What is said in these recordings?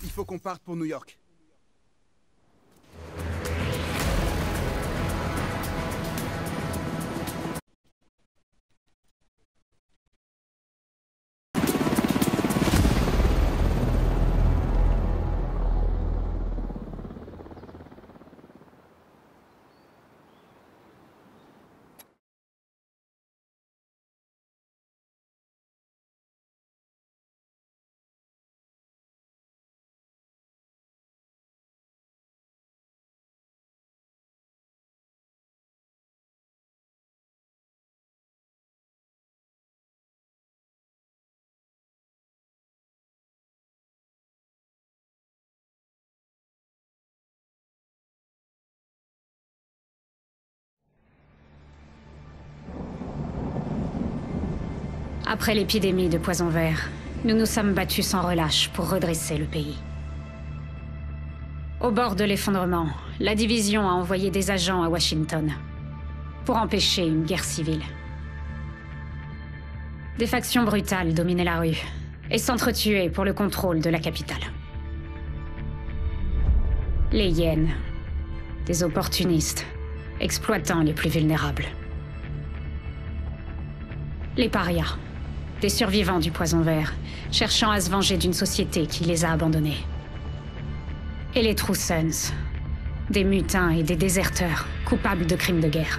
Il faut qu'on parte pour New York. Après l'épidémie de poison vert, nous nous sommes battus sans relâche pour redresser le pays. Au bord de l'effondrement, la division a envoyé des agents à Washington pour empêcher une guerre civile. Des factions brutales dominaient la rue et s'entretuaient pour le contrôle de la capitale. Les hyènes, des opportunistes, exploitant les plus vulnérables. Les parias, des survivants du poison vert, cherchant à se venger d'une société qui les a abandonnés. Et les True Sons, des mutins et des déserteurs, coupables de crimes de guerre.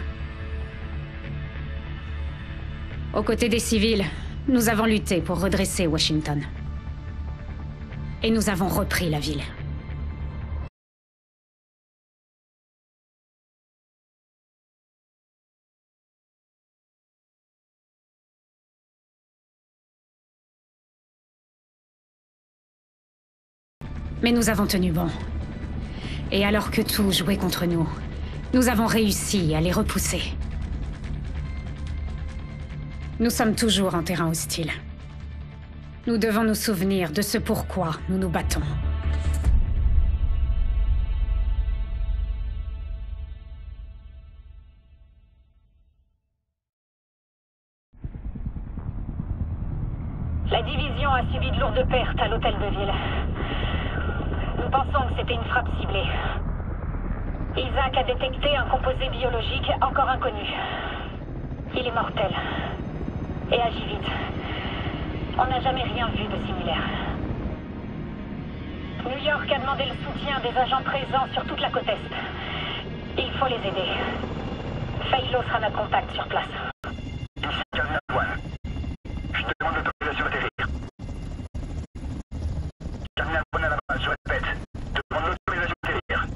Aux côtés des civils, nous avons lutté pour redresser Washington. Et nous avons repris la ville. Mais nous avons tenu bon. Et alors que tout jouait contre nous, nous avons réussi à les repousser. Nous sommes toujours en terrain hostile. Nous devons nous souvenir de ce pourquoi nous nous battons. La division a subi de lourdes pertes à l'hôtel de ville. Nous pensons que c'était une frappe ciblée. Isaac a détecté un composé biologique encore inconnu. Il est mortel. Et agit vite. On n'a jamais rien vu de similaire. New York a demandé le soutien des agents présents sur toute la côte Est. Il faut les aider. Failo sera notre contact sur place. Je demande l'autorisation d'atterrir. Terminal One à la base, je répète. Demande l'autorisation d'atterrir.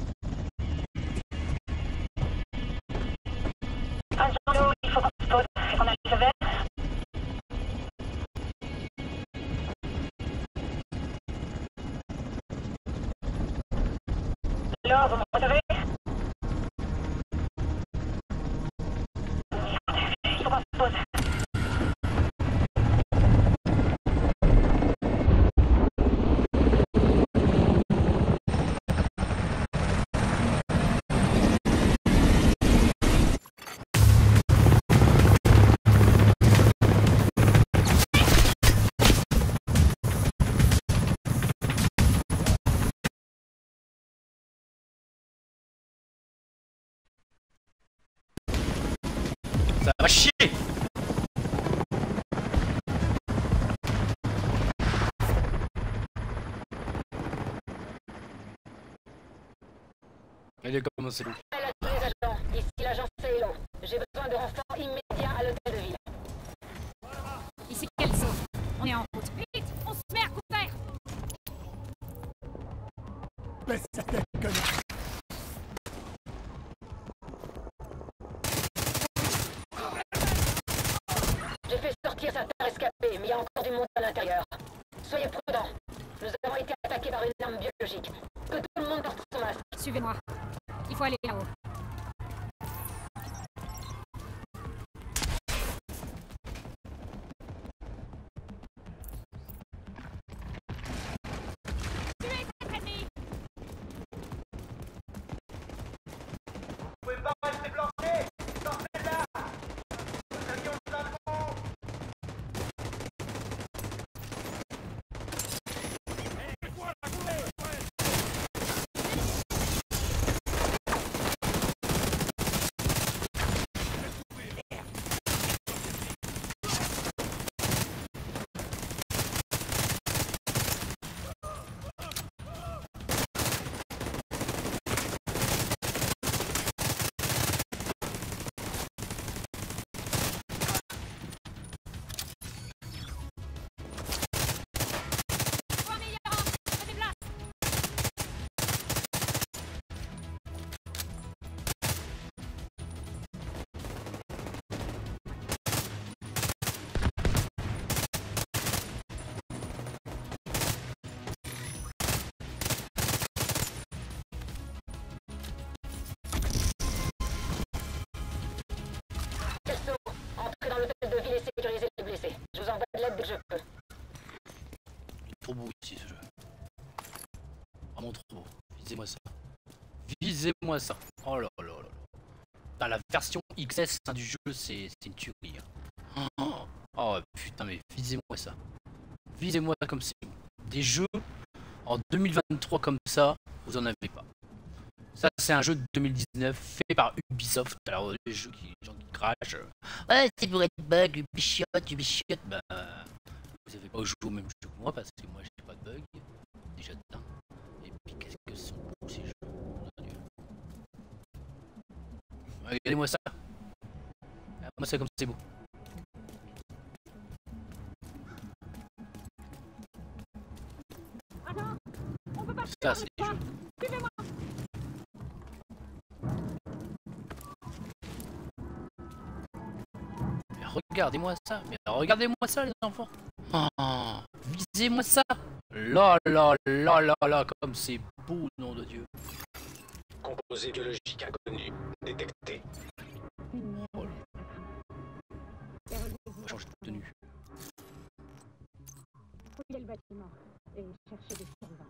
Agent Lowe, il faut qu'on se pose et qu'on aille le vert. Alors, vous me recevez? Il faut qu'on se pose. Ça va chier! Allez, commencez donc. Les agents, ici l'agent Failo. J'ai besoin de renforts immédiats à l'hôtel de ville. Ici Kelso, on est en route. Vite, on se met à couvert! Baisse sa tête, connard. J'ai fait sortir certains rescapés, mais il y a encore du monde à l'intérieur. Soyez prudents. Nous avons été attaqués par une arme biologique. Que tout le monde porte son masque. Suivez-moi. Il faut aller là-haut. Vous pouvez pas rester planqués! Sortez de là! Nous avions de l'info! vraiment trop. Visez-moi ça. Visez-moi ça. Oh là là là là. Putain, la version XS hein, du jeu, c'est une tuerie. Hein. Oh putain, mais visez-moi ça. Visez-moi ça comme c'est bon. Des jeux en 2023 comme ça, vous en avez pas. Ça, c'est un jeu de 2019 fait par Ubisoft. Alors, les jeux qui, les gens qui crachent. Ouais, c'est pour être bug, Ubisoft. Bah, vous avez pas joué au même jeu que moi parce que moi, j'ai pas de bug. Déjà d'un. Et puis, qu'est-ce que sont beaux ces jeux? Mon Dieu. Regardez-moi ça. Regardez-moi ça comme c'est beau. Ça, c'est des jeux. Mais regardez-moi ça. Mais regardez-moi ça, les enfants. Oh, visez-moi ça. Là, là, là, là, là, comme c'est beau, nom de Dieu. Composé biologique inconnu. Détecté. Oh là. On va changer de tenue. Fouillez le bâtiment et cherchez des survivants.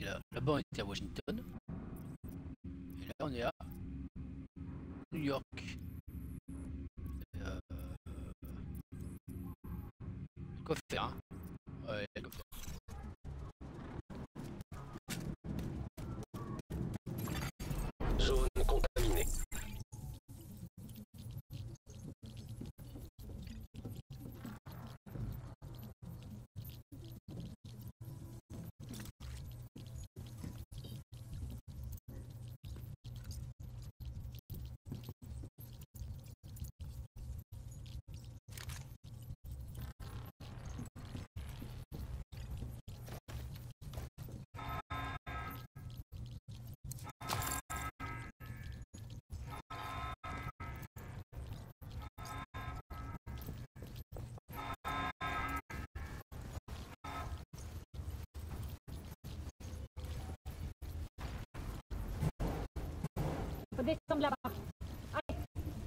Et là-bas, on était à Washington. Et là, on est à New York. Quoi faire, hein? Ouais, quoi faire. Zone contaminée. Faut descendre là-bas. Allez.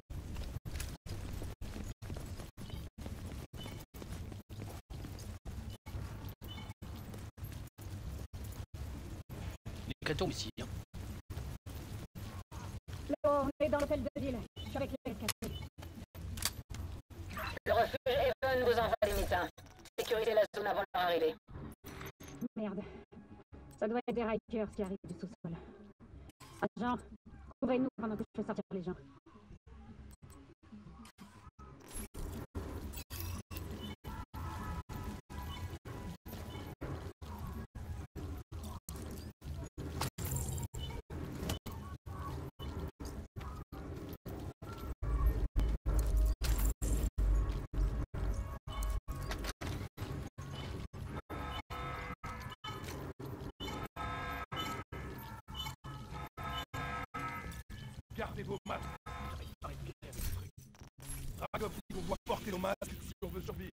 Les catons ici, hein. Là-haut, on est dans l'hôtel de ville. Je suis avec les cassés. Le refuge Haven vous envoie des médecins. Sécurisez la zone avant leur arrivée. Merde. Ça doit être des Rikers qui arrivent du sous-sol. Agent, couvrez-nous pendant que je fais sortir les gens. Gardez vos masques. J'arrive pas à récupérer ce truc. Dragov, il faut voir porter nos masques si on veut survivre.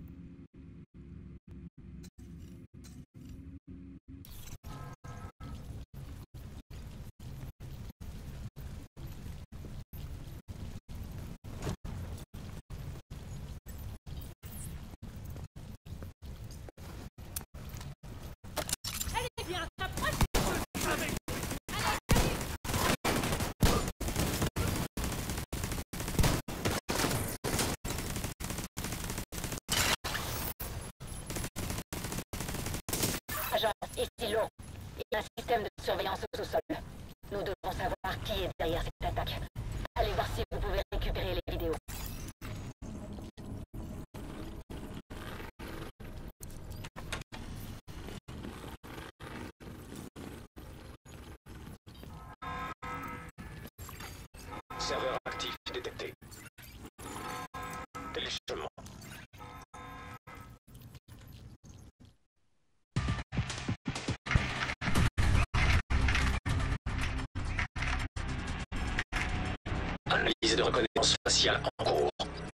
Agent, ici l'eau. Il y a un système de surveillance au sous-sol. Nous devons savoir qui est derrière cette attaque. Allez voir si vous pouvez récupérer les vidéos. Serveur actif détecté. Téléchargement. Analyse de reconnaissance faciale en cours.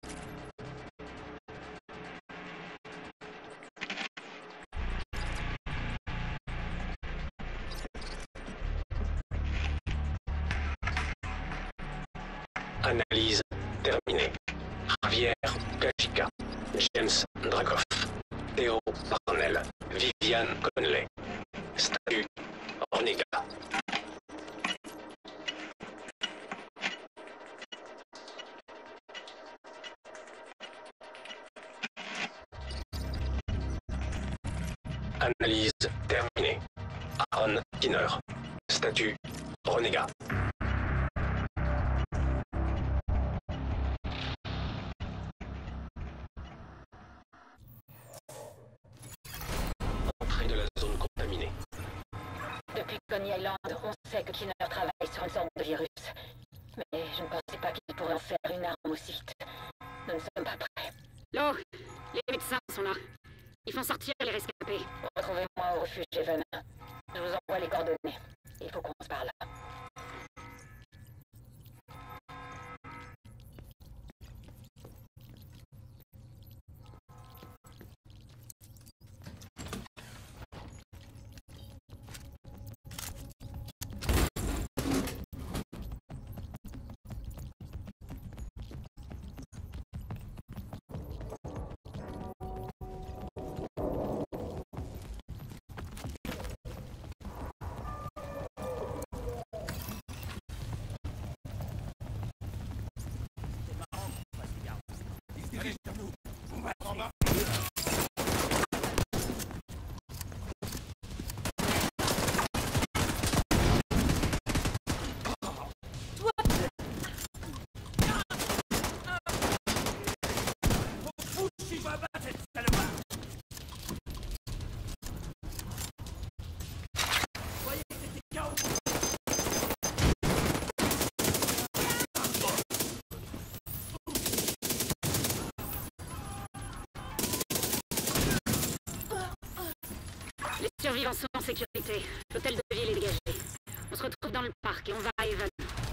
Analyse terminée. Javier Gajica, James Dragov, Theo Parnell, Viviane Conley. Statut Ornega. Analyse terminée. Aaron Kinner. Statut Renégat. Entrée de la zone contaminée. Depuis Coney Island, on sait que Kinner travaille sur une sorte de virus. Mais je ne pensais pas qu'il pourrait en faire une arme aussi vite. Nous ne sommes pas prêts. L'eau, les médecins sont là. Ils font sortir les rescapés. Retrouvez-moi au refuge Haven. Je vous envoie les coordonnées. Il faut qu'on se parle. survivants sont en sécurité. L'hôtel de ville est dégagé. On se retrouve dans le parc et on va à Evan.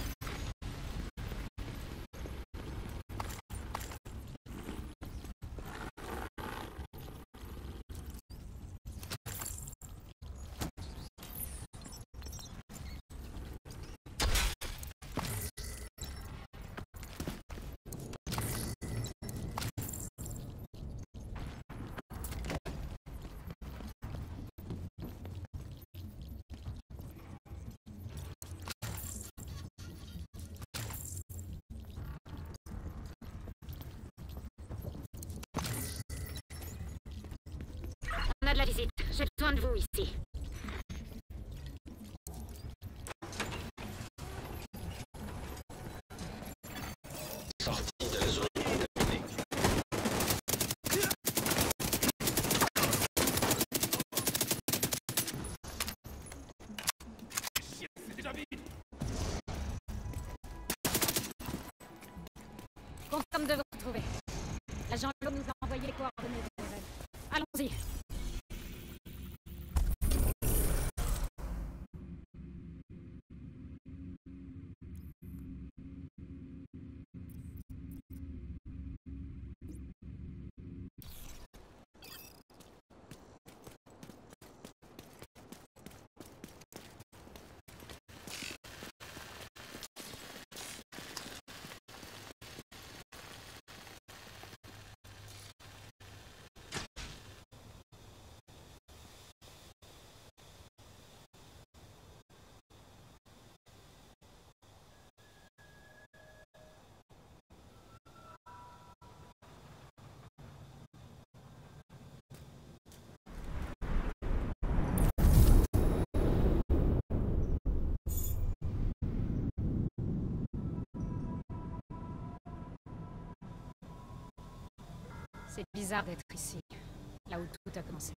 On a de la visite. J'ai besoin de vous ici. Sortie de la zone contaminée. C'est déjà vide. Content de vous retrouver. L'agent Lowe nous a envoyé les coordonnées de Evan. Allons-y. C'est bizarre d'être ici, là où tout a commencé.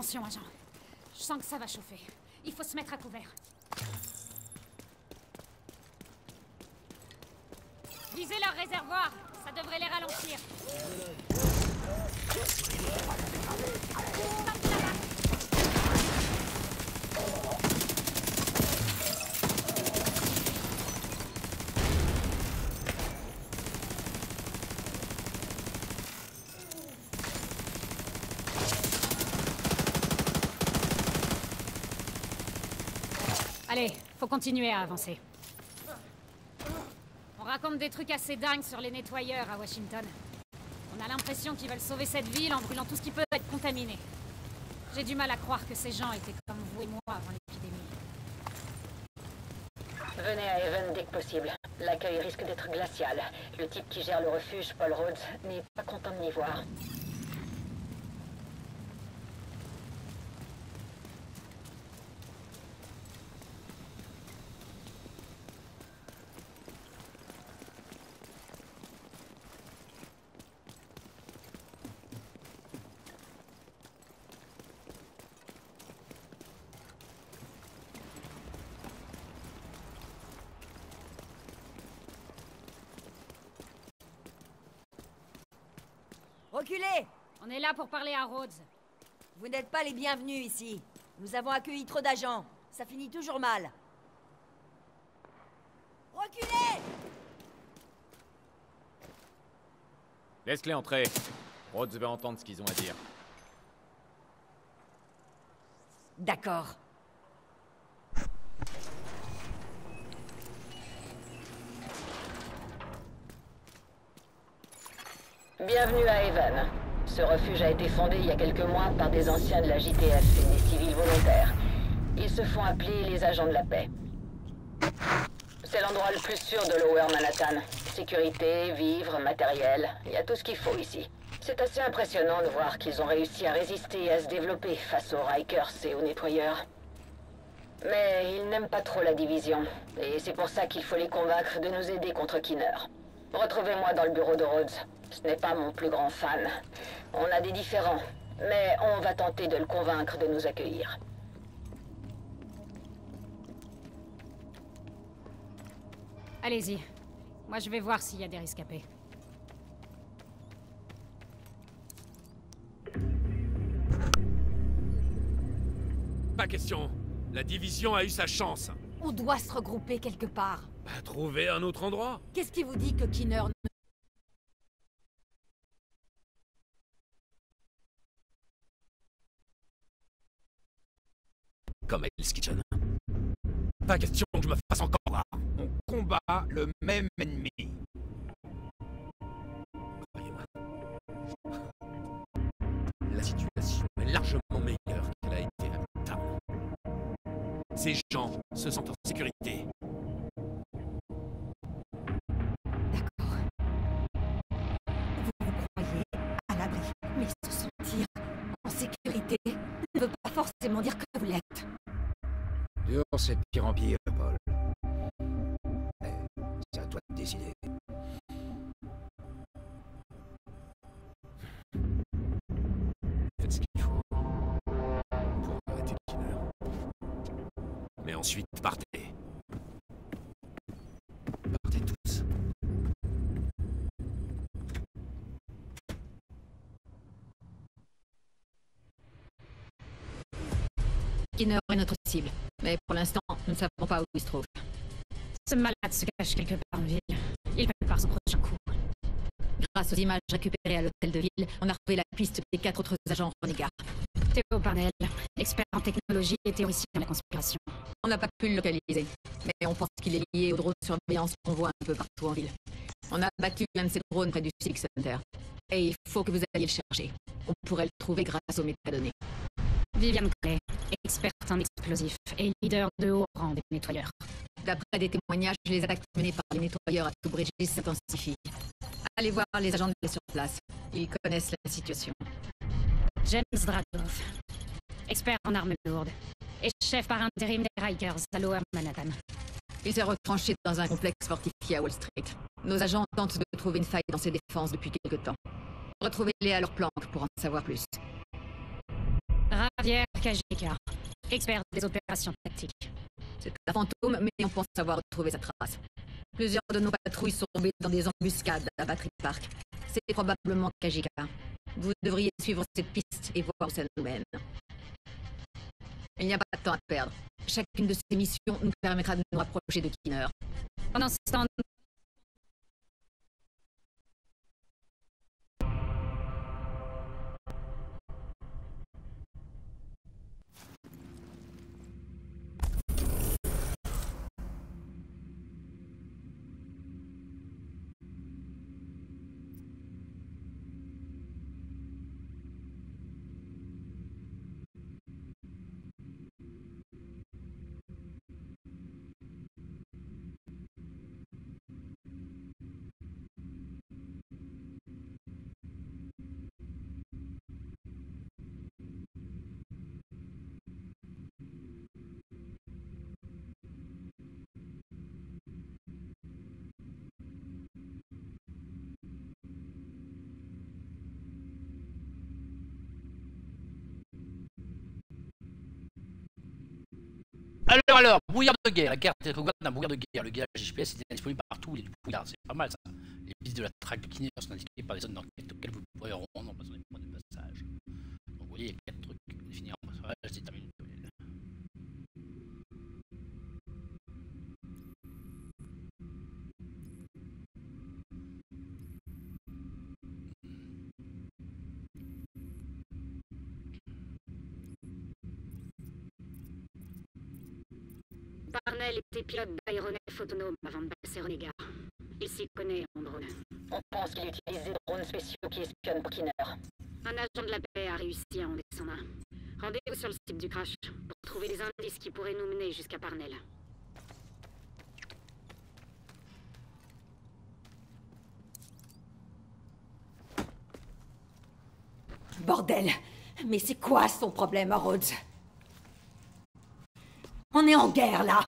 Attention, agent. Je sens que ça va chauffer. Il faut se mettre à couvert. Visez leur réservoir. Ça devrait les ralentir. Allez, faut continuer à avancer. On raconte des trucs assez dingues sur les nettoyeurs à Washington. On a l'impression qu'ils veulent sauver cette ville en brûlant tout ce qui peut être contaminé. J'ai du mal à croire que ces gens étaient comme vous et moi avant l'épidémie. Venez à Haven dès que possible. L'accueil risque d'être glacial. Le type qui gère le refuge, Paul Rhodes, n'est pas content de m'y voir. Reculez! On est là pour parler à Rhodes. Vous n'êtes pas les bienvenus ici. Nous avons accueilli trop d'agents. Ça finit toujours mal. Reculez! Laisse-les entrer. Rhodes veut entendre ce qu'ils ont à dire. D'accord. Bienvenue à Haven. Ce refuge a été fondé il y a quelques mois par des anciens de la JTF et des civils volontaires. Ils se font appeler les agents de la paix. C'est l'endroit le plus sûr de Lower Manhattan. Sécurité, vivres, matériel, il y a tout ce qu'il faut ici. C'est assez impressionnant de voir qu'ils ont réussi à résister et à se développer face aux Rikers et aux nettoyeurs. Mais ils n'aiment pas trop la division, et c'est pour ça qu'il faut les convaincre de nous aider contre Kinner. Retrouvez-moi dans le bureau de Rhodes. Ce n'est pas mon plus grand fan. On a des différends, mais on va tenter de le convaincre de nous accueillir. Allez-y. Moi, je vais voir s'il y a des rescapés. Pas question. La division a eu sa chance. On doit se regrouper quelque part. Bah, trouver un autre endroit. Qu'est-ce qui vous dit que Kinner... Comme Hell's Kitchen. Pas question que je me fasse encore là. On combat le même ennemi. Croyez-moi. La situation est largement meilleure qu'elle a été à Midtown. Ces gens se sentent en sécurité. D'accord. Vous vous croyez à l'abri, mais se sentir en sécurité ne veut pas forcément dire que vous l'êtes. Dur, c'est de pire en pire, Paul. Mais c'est à toi de décider. Faites ce qu'il faut pour arrêter le killer. Mais ensuite, partez. Partez tous. Kinner est notre cible, mais pour l'instant, nous ne savons pas où il se trouve. Ce malade se cache quelque part en ville. Il prépare son prochain coup. Grâce aux images récupérées à l'hôtel de ville, on a retrouvé la piste des 4 autres agents renégats. Théo Parnell, expert en technologie et théoricien de la conspiration. On n'a pas pu le localiser, mais on pense qu'il est lié aux drones de surveillance qu'on voit un peu partout en ville. On a abattu l'un de ces drones près du Civic Center. Et il faut que vous alliez le chercher. On pourrait le trouver grâce aux métadonnées. Viviane Clay, experte en explosifs et leader de haut rang des nettoyeurs. D'après des témoignages, les attaques menées par les nettoyeurs à Two Bridges s'intensifient. Allez voir les agents de sur place. Ils connaissent la situation. James Dradoff, expert en armes lourdes et chef par intérim des Rikers à Lower Manhattan. Il s'est retranché dans un complexe fortifié à Wall Street. Nos agents tentent de trouver une faille dans ses défenses depuis quelque temps. Retrouvez-les à leur planque pour en savoir plus. Javier Kajika, expert des opérations tactiques. C'est un fantôme, mais on pense avoir retrouvé sa trace. Plusieurs de nos patrouilles sont tombées dans des embuscades à Battery Park. C'est probablement Kajika. Vous devriez suivre cette piste et voir où ça nous mène. Il n'y a pas de temps à perdre. Chacune de ces missions nous permettra de nous rapprocher de Kinner. Pendant ce temps, Alors, brouillard de guerre. La carte est recouverte d'un brouillard de guerre. Le guerre GPS est disponible partout. Il y a du brouillard. C'est pas mal ça. Les pistes de la traque de Kinner sont indiquées par des zones d'enquête auxquelles vous pourrez rendre en passant des points de passage. Donc, vous voyez, il y a 4 trucs définis en passage. C'est terminé. Parnell était pilote d'aéronef autonome avant de passer Renégat. Il s'y connaît en drone. On pense qu'il utilise des drones spéciaux qui espionnent pour Kinner. Un agent de la paix a réussi à en descendre un. Rendez-vous sur le site du crash pour trouver des indices qui pourraient nous mener jusqu'à Parnell. Bordel! Mais c'est quoi son problème, Rhodes? On est en guerre, là!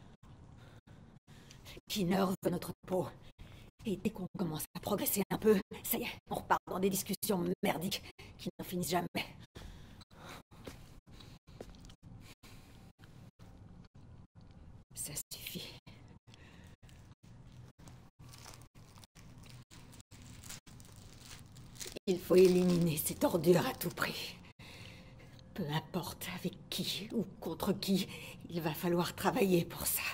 Kinner veut notre peau. Et dès qu'on commence à progresser un peu, ça y est, on repart dans des discussions merdiques qui n'en finissent jamais. Ça suffit. Il faut éliminer cette ordure à tout prix. Peu importe avec qui ou contre qui, il va falloir travailler pour ça.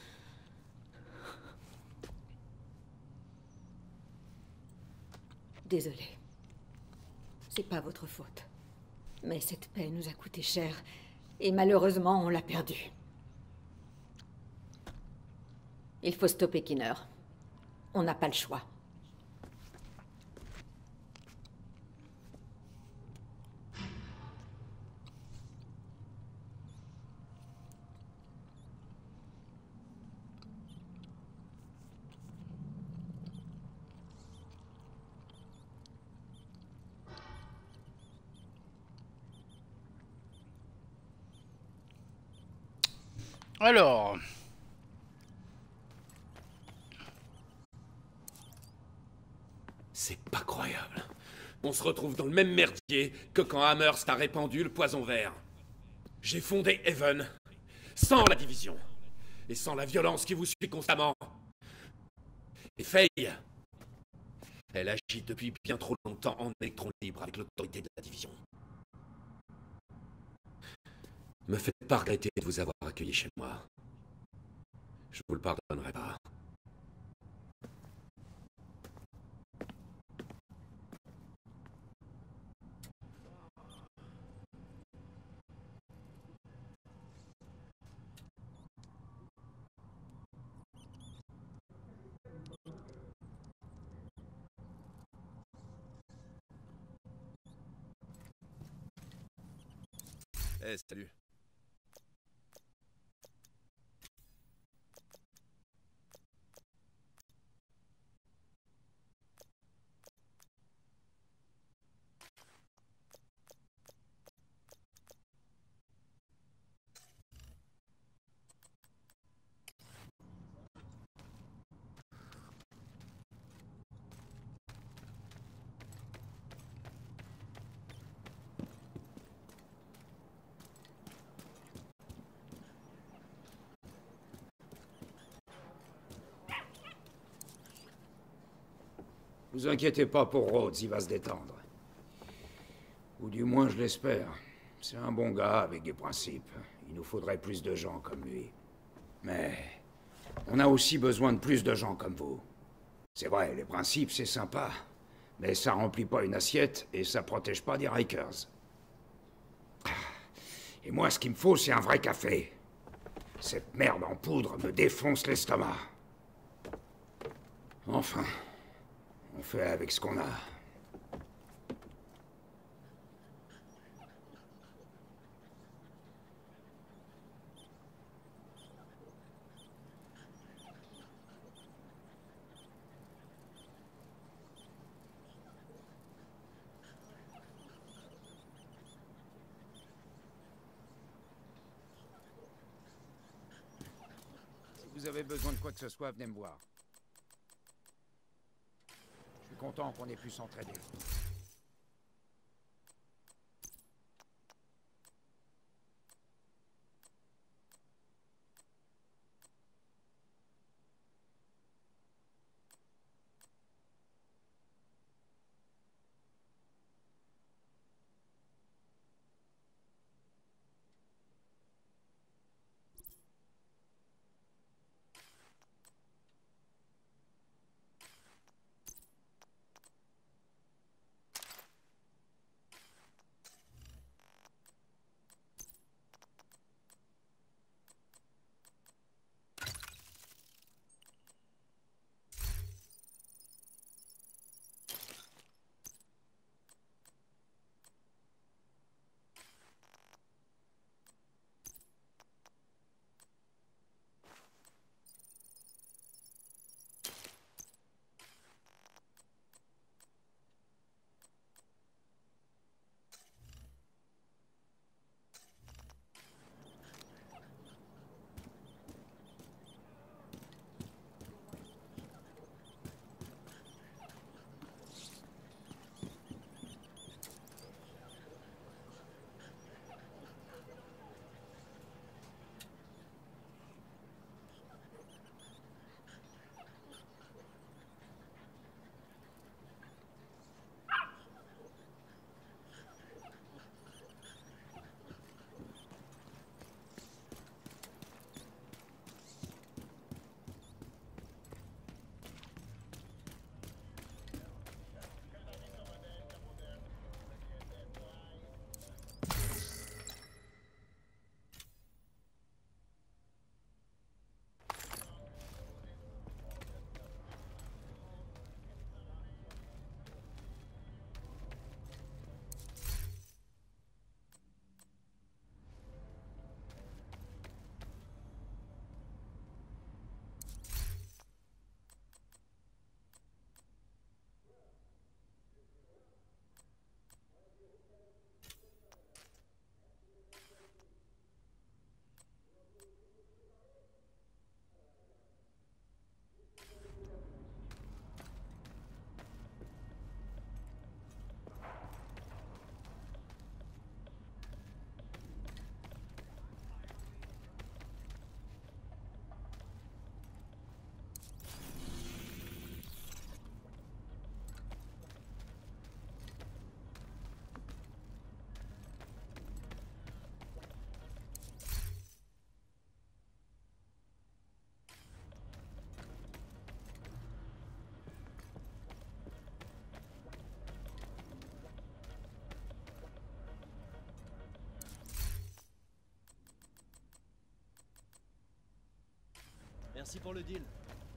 Désolé. C'est pas votre faute. Mais cette paix nous a coûté cher, et malheureusement, on l'a perdue. Il faut stopper Kinner. On n'a pas le choix. Alors... C'est pas croyable. On se retrouve dans le même merdier que quand Amherst a répandu le poison vert. J'ai fondé Haven, sans la division, et sans la violence qui vous suit constamment. Et Faye, elle agit depuis bien trop longtemps en électron libre avec l'autorité de la division. Me faites pas regretter de vous avoir accueilli chez moi. Je vous le pardonnerai pas. Eh, salut. Vous inquiétez pas pour Rhodes, il va se détendre. Ou du moins, je l'espère. C'est un bon gars avec des principes. Il nous faudrait plus de gens comme lui. Mais on a aussi besoin de plus de gens comme vous. C'est vrai, les principes, c'est sympa. Mais ça remplit pas une assiette et ça protège pas des Rikers. Et moi, ce qu'il me faut, c'est un vrai café. Cette merde en poudre me défonce l'estomac. Enfin, on fait avec ce qu'on a. Si vous avez besoin de quoi que ce soit, venez me voir. Je suis content qu'on ait pu s'entraider. Merci pour le deal.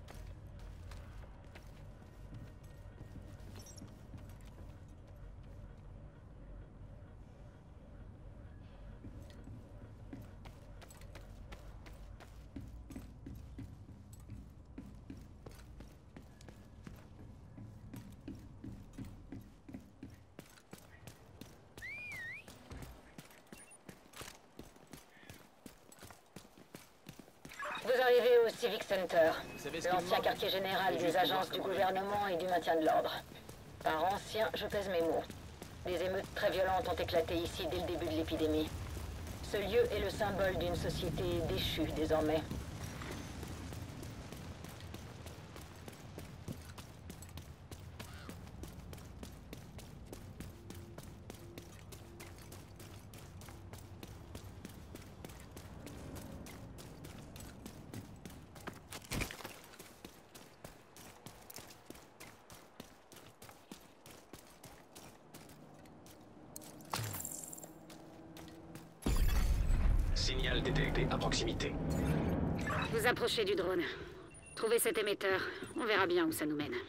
Vous arrivez au Civic Center, l'ancien quartier général des agences du gouvernement et du maintien de l'ordre. Par ancien, je pèse mes mots. Des émeutes très violentes ont éclaté ici dès le début de l'épidémie. Ce lieu est le symbole d'une société déchue désormais. Signal détecté à proximité. Vous approchez du drone. Trouvez cet émetteur. On verra bien où ça nous mène.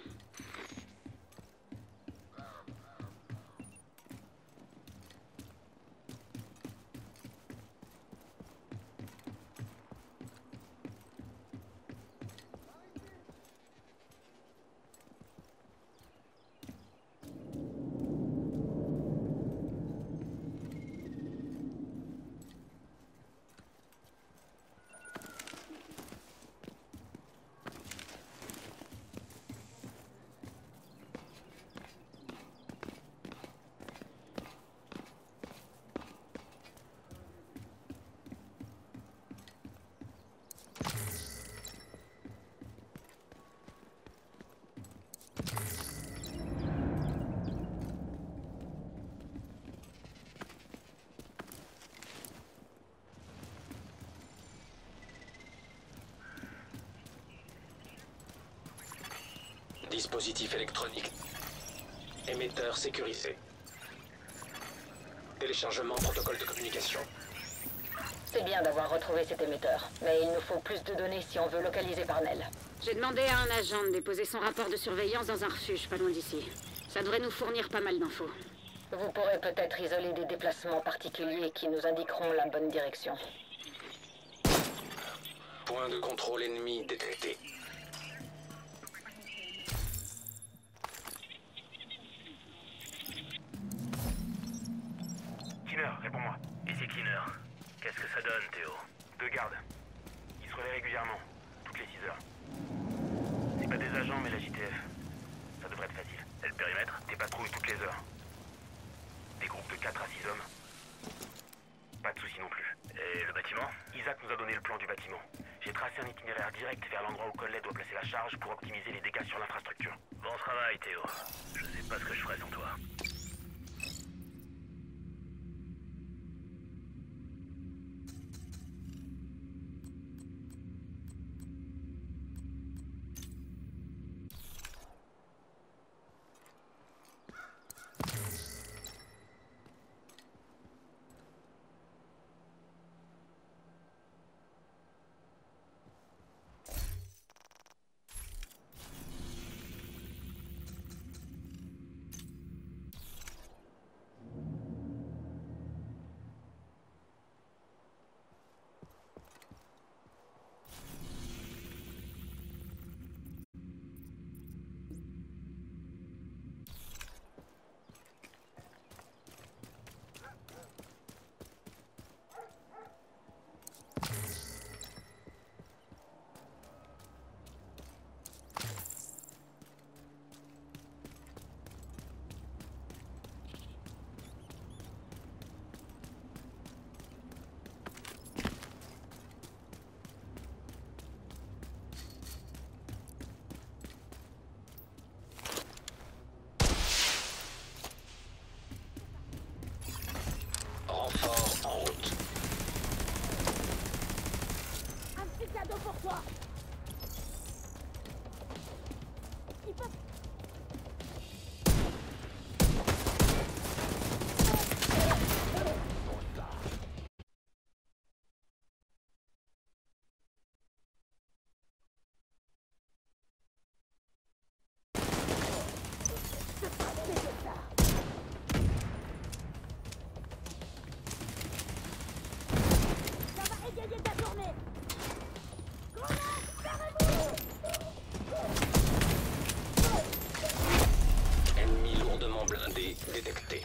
Dispositif électronique. Émetteur sécurisé. Téléchargement protocole de communication. C'est bien d'avoir retrouvé cet émetteur, mais il nous faut plus de données si on veut localiser Parnell. J'ai demandé à un agent de déposer son rapport de surveillance dans un refuge pas loin d'ici. Ça devrait nous fournir pas mal d'infos. Vous pourrez peut-être isoler des déplacements particuliers qui nous indiqueront la bonne direction. Point de contrôle ennemi détecté. Cleaner, réponds-moi. Ici Cleaner. Qu'est-ce que ça donne, Théo? 2 gardes. Ils se relaient régulièrement, toutes les 6 heures. C'est pas des agents, mais la JTF. Ça devrait être facile. Et le périmètre, des patrouilles toutes les heures. Des groupes de 4 à 6 hommes. Pas de soucis non plus. Et le bâtiment? Isaac nous a donné le plan du bâtiment. J'ai tracé un itinéraire direct vers l'endroit où Collet doit placer la charge pour optimiser les dégâts sur l'infrastructure. Bon travail, Théo. Je sais pas ce que je ferais sans toi. Renfort en route. Un petit cadeau pour toi. Il faut... Ennemi lourdement blindé détecté.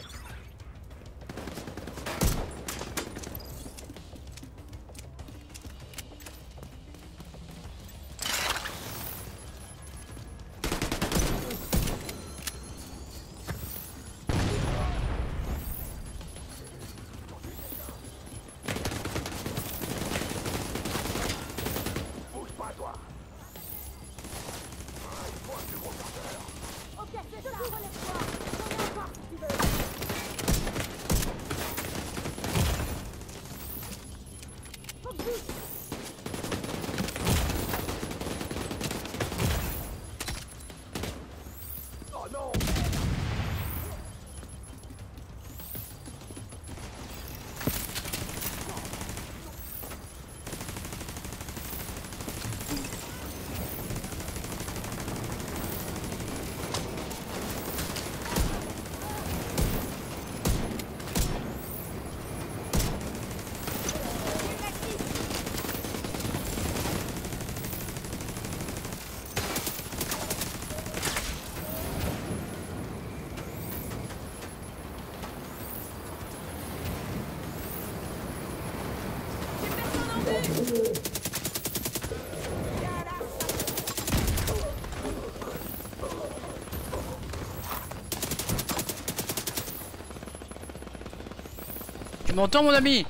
Tu m'entends mon ami?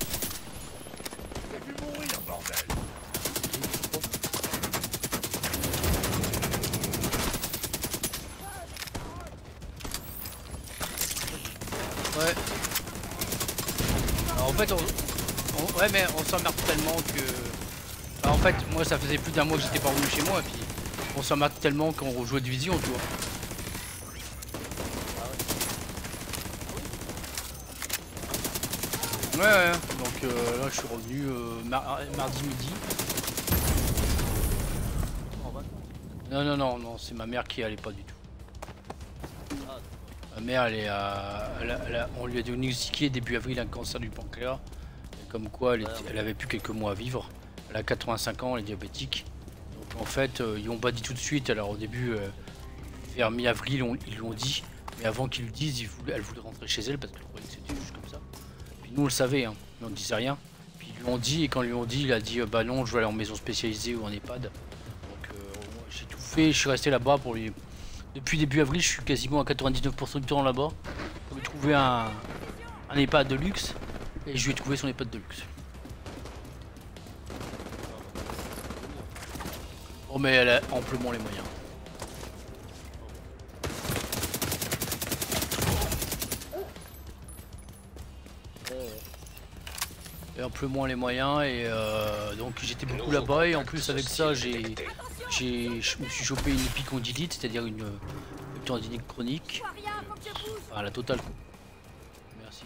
Ouais. Alors, en fait, ouais, mais on s'emmerde tellement que. Alors, en fait, moi, ça faisait plus d'un mois que j'étais pas revenu chez moi, et puis on s'emmerde tellement quand on joue à Division, tu vois. Ouais, donc là, je suis revenu mardi midi. Non, c'est ma mère qui allait pas du tout. Ma mère, on lui a diagnostiqué début avril un cancer du pancréas. Comme quoi, elle avait plus quelques mois à vivre. Elle a 85 ans, elle est diabétique. Donc en fait, ils l'ont pas dit tout de suite. Alors au début, vers mi-avril, ils l'ont dit. Mais avant qu'ils le disent, elle voulait rentrer chez elle parce qu'elle croyait que c'était juste comme ça. Puis nous, on le savait, hein, mais on ne disait rien. Puis ils lui ont dit, et quand ils lui ont dit, il a dit bah non, je vais aller en maison spécialisée ou en EHPAD. Donc j'ai tout fait, je suis resté là-bas pour lui. Depuis début avril, je suis quasiment à 99% du temps là-bas. Je lui ai trouvé un EHPAD de luxe et je lui ai trouvé son EHPAD de luxe. Oh mais elle a amplement les moyens. Et amplement les moyens et donc j'étais beaucoup là-bas et en plus avec ça je me suis chopé une épicondylite, c'est-à-dire une tendinite chronique. Enfin la totale. Merci.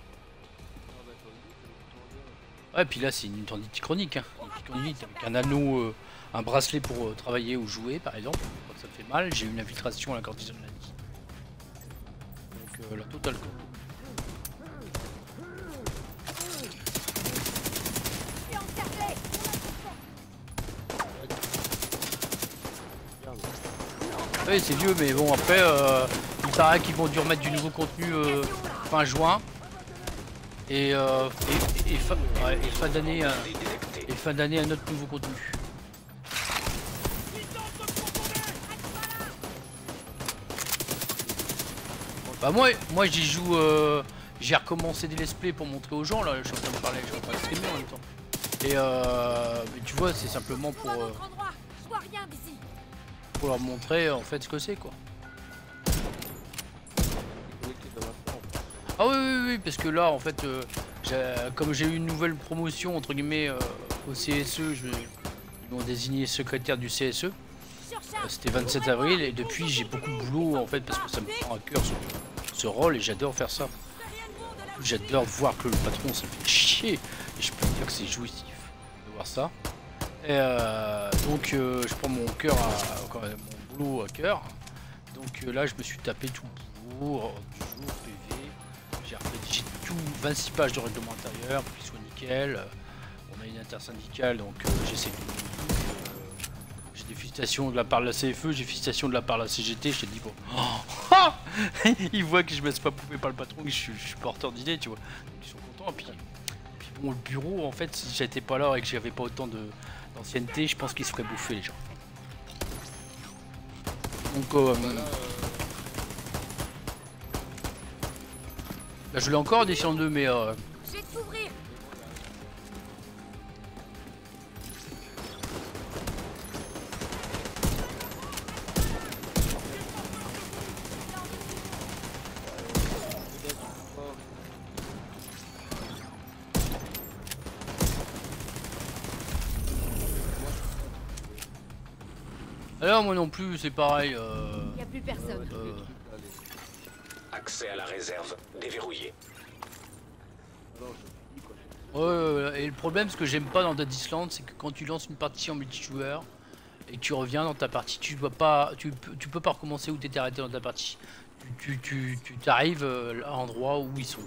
Ouais, puis là c'est une tendinite chronique, hein. Une épicondylite avec un anneau, un bracelet pour travailler ou jouer par exemple. Donc, ça me fait mal, j'ai une infiltration à la cortisone lundi. Donc la totale quoi. Oui c'est vieux mais bon après il paraît qu'ils vont dû remettre du nouveau contenu fin juin et fin d'année un autre nouveau contenu. Bah moi j'y joue, j'ai recommencé des let's play pour montrer aux gens là, je suis en train de parler, je suis en train de streamer en même temps. Et mais tu vois c'est simplement pour leur montrer en fait ce que c'est quoi. Ah oui parce que là en fait comme j'ai eu une nouvelle promotion entre guillemets au CSE, ils m'ont désigné secrétaire du CSE. C'était 27 avril et depuis j'ai beaucoup de boulot en fait parce que ça me prend à cœur ce rôle et j'adore faire ça. J'adore voir que le patron ça me fait chier et je peux dire que c'est jouissif de voir ça. Et donc je prends mon boulot à cœur. Donc là je me suis tapé tout le boulot du jour PV. J'ai rédigé tout 26 pages de règlement intérieur pour qu'il soit nickel. On a une intersyndicale donc j'essaie de j'ai des félicitations de la part de la CFE, j'ai félicitations de la part de la CGT, je te dis bon. Ils voient que je me suis pas poupé par le patron, que je suis porteur d'idées, tu vois. Donc, ils sont contents. Puis bon, le bureau, en fait, si j'étais pas là et que j'avais pas autant d'ancienneté, je pense qu'ils se feraient bouffer les gens. Donc là, je l'ai encore des 102 mais alors moi non plus c'est pareil. Y a plus personne. Accès à la réserve déverrouillé. Ouais, et le problème, ce que j'aime pas dans Dead Island, c'est que quand tu lances une partie en multijoueur et que tu reviens dans ta partie, tu peux pas recommencer où tu étais arrêté dans ta partie. Tu t'arrives à l'endroit où ils sont.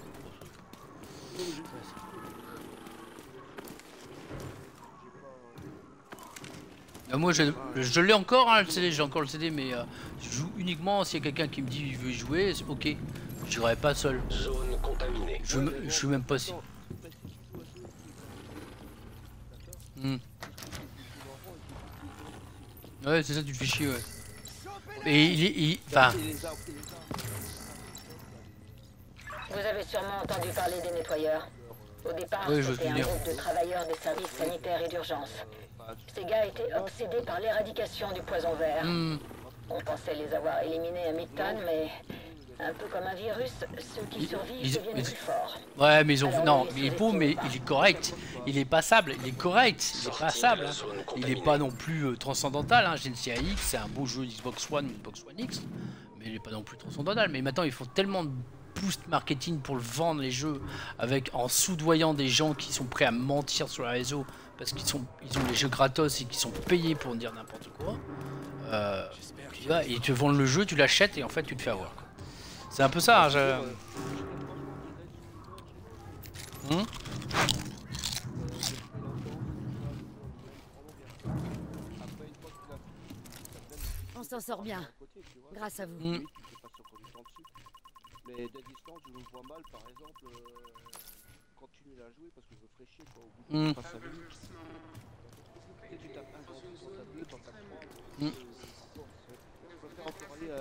Moi je l'ai encore hein, le CD, j'ai encore le CD mais je joue uniquement s'il y a quelqu'un qui me dit il veut y jouer, c'est ok. Je jouerai pas seul. Zone contaminée. Je suis même pas si. Ouais, c'est ça, tu te fais chier, ouais. Et enfin... Vous avez sûrement entendu parler des nettoyeurs. Au départ, oui, c'était un groupe de travailleurs des services sanitaires et d'urgence. Ces gars étaient obsédés par l'éradication du poison vert. On pensait les avoir éliminés à mi-tonne, mais un peu comme un virus, ceux qui survivent deviennent plus forts. Ouais, mais ils ont... Non, mais il est beau, mais il est correct. Il est passable, il est correct. Il est passable. Hein. Il est pas non plus transcendantal. Hein. Genesis X, c'est un beau jeu Xbox One ou Xbox One X. Mais il est pas non plus transcendantal. Mais maintenant, ils font tellement de boost marketing pour le vendre, les jeux, en soudoyant des gens qui sont prêts à mentir sur les réseaux parce qu'ils ont les jeux gratos et qu'ils sont payés pour dire n'importe quoi. Tu vois, ils te vendent le jeu, tu l'achètes et en fait tu te fais avoir. C'est un peu ça. Hein, On s'en sort bien, grâce à vous. Mais des distances, je me vois mal, par exemple, continuer à jouer parce que je me ferais chier quoi, au bout de 5 minutes. Et tu tapes un grand coup, t'as 2, t'en tapes 3. Je préfère encore aller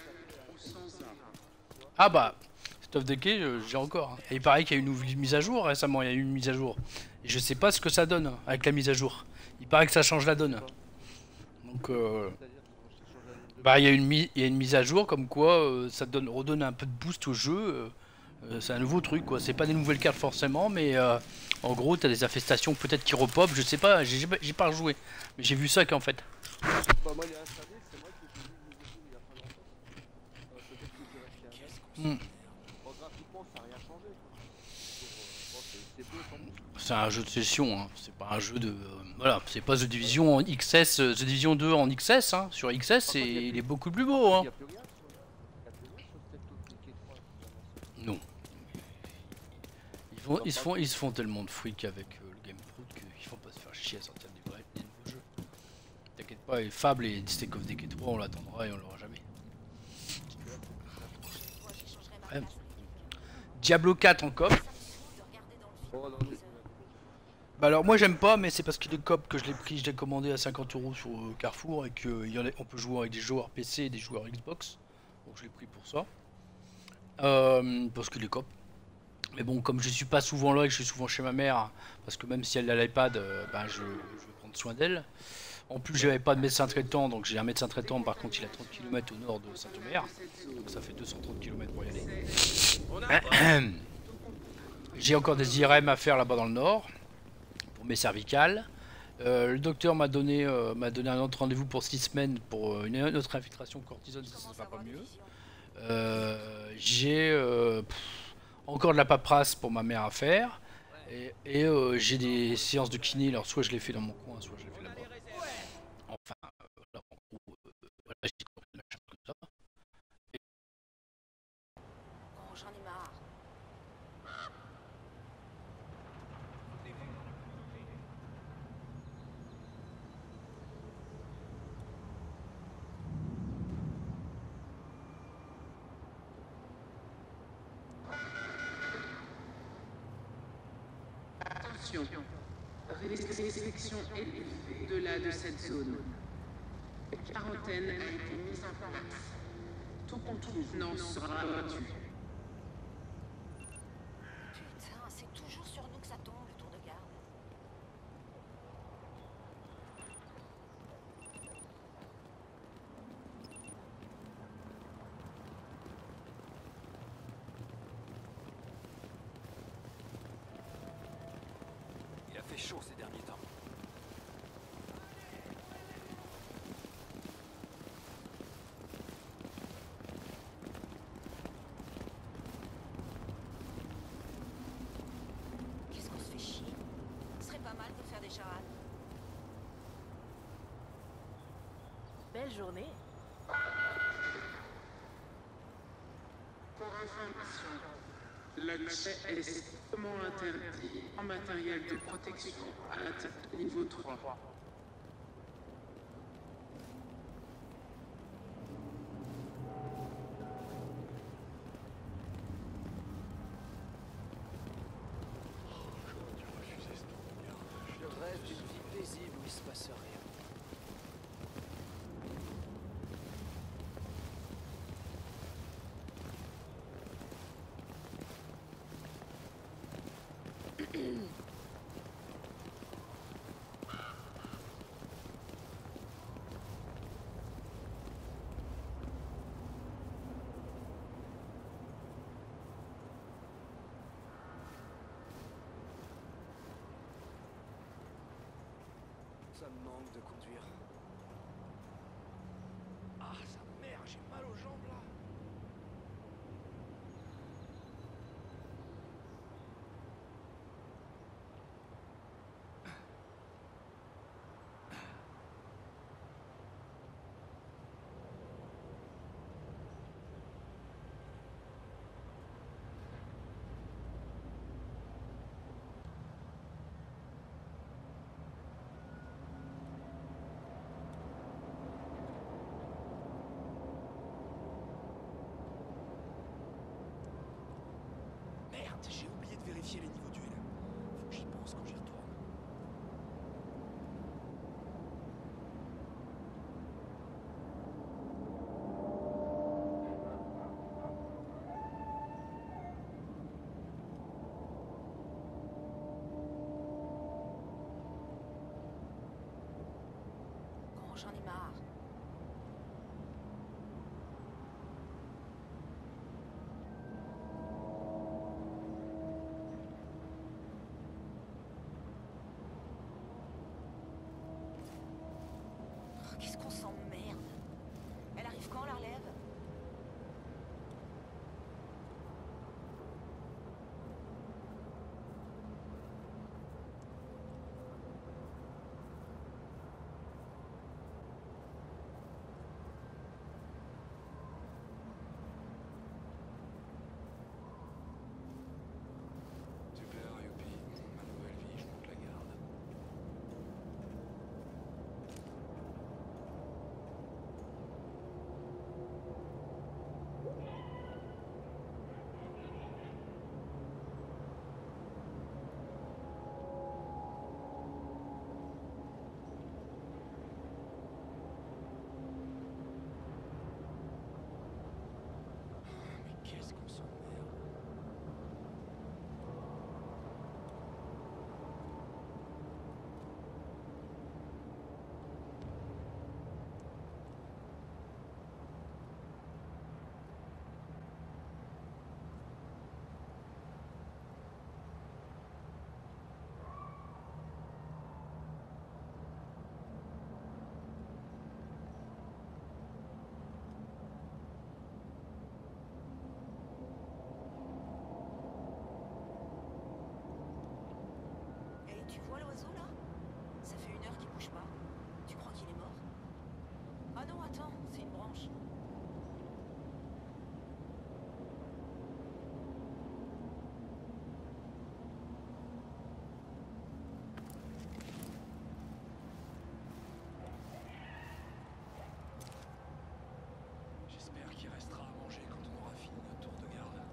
Ah bah, State of Decay, j'ai encore. Et il paraît qu'il y a une mise à jour récemment, il y a eu une mise à jour. Et je sais pas ce que ça donne avec la mise à jour. Il paraît que ça change la donne. Donc bah il y a une mise à jour comme quoi ça redonne un peu de boost au jeu. C'est un nouveau truc quoi. C'est pas des nouvelles cartes forcément, mais en gros t'as des infestations peut-être qui repop. Je sais pas, j'ai pas rejoué, mais j'ai vu ça qu'en fait. Bah moi il est installé, c'est vrai que j'ai vu le nouveau jeu il y a pas longtemps. Peut-être que j'ai acheté un autre. Bon, graphiquement ça n'a rien changé. C'est beau sans doute. C'est un jeu de session, hein. C'est pas un jeu de... voilà, c'est pas The Division en XS, The Division 2 en XS, hein. Sur XS il est beaucoup plus beau. Hein. Non. Ils se font tellement de fric avec le Game Pro qu'il faut pas se faire chier à sortir des nouveaux jeux. T'inquiète pas, et Fable et State of Decay 3 on l'attendra et on l'aura jamais. Ouais. Diablo 4 en coop. Bah alors moi j'aime pas, mais c'est parce qu'il est coop que je l'ai pris, je l'ai commandé à 50 € sur Carrefour et qu'on peut jouer avec des joueurs PC et des joueurs Xbox. Donc je l'ai pris pour ça. Parce qu'il est coop. Mais bon, comme je suis pas souvent là et que je suis souvent chez ma mère, parce que même si elle a l'iPad, bah, je vais prendre soin d'elle. En plus j'avais pas de médecin traitant, donc j'ai un médecin traitant, par contre il a 30 km au nord de Saint-Omer. Donc ça fait 230 km pour y aller. J'ai encore des IRM à faire là-bas dans le nord. Pour mes cervicales. Le docteur m'a donné un autre rendez-vous pour 6 semaines pour une autre infiltration cortisone, ça ne va pas mieux. J'ai encore de la paperasse pour ma mère à faire. Et j'ai des séances de kiné, alors soit je les fais dans mon coin, soit je les fais là-bas. Enfin, là en gros, voilà, j'ai compris une machin comme ça. Oh, j'en ai marre. Attention, restriction élevée au-delà de cette zone. Quarantaine a été mise en place. Tout contournement sera abattu. Putain, c'est toujours sur nous que ça tombe, le tour de garde. Il a fait chaud ces derniers temps. Qu'est-ce qu'on se fait chier? Ce serait pas mal de faire des charades. Belle journée. Pour information, l'accès est strictement interdit en matériel de protection à l'attaque niveau 3. Le reste est typé passe rien. Ça me manque de conduire. Ah, sa mère, j'ai mal aux jambes là. Merde, j'ai oublié de vérifier les niveaux d'huile. Faut que j'y pense quand j'y retourne. Oh, j'en ai marre. Oh, qu'est-ce qu'on s'emmerde. Elle arrive quand, la relève? Super, youpi. Ma nouvelle vie, je monte la garde. Mais qu'est-ce qu'on s'emmerde. Et tu vois l'oiseau là? Ça fait 1 heure qu'il bouge pas. Tu crois qu'il est mort? Ah non, attends, c'est une branche. J'espère qu'il restera à manger quand on aura fini notre tour de garde.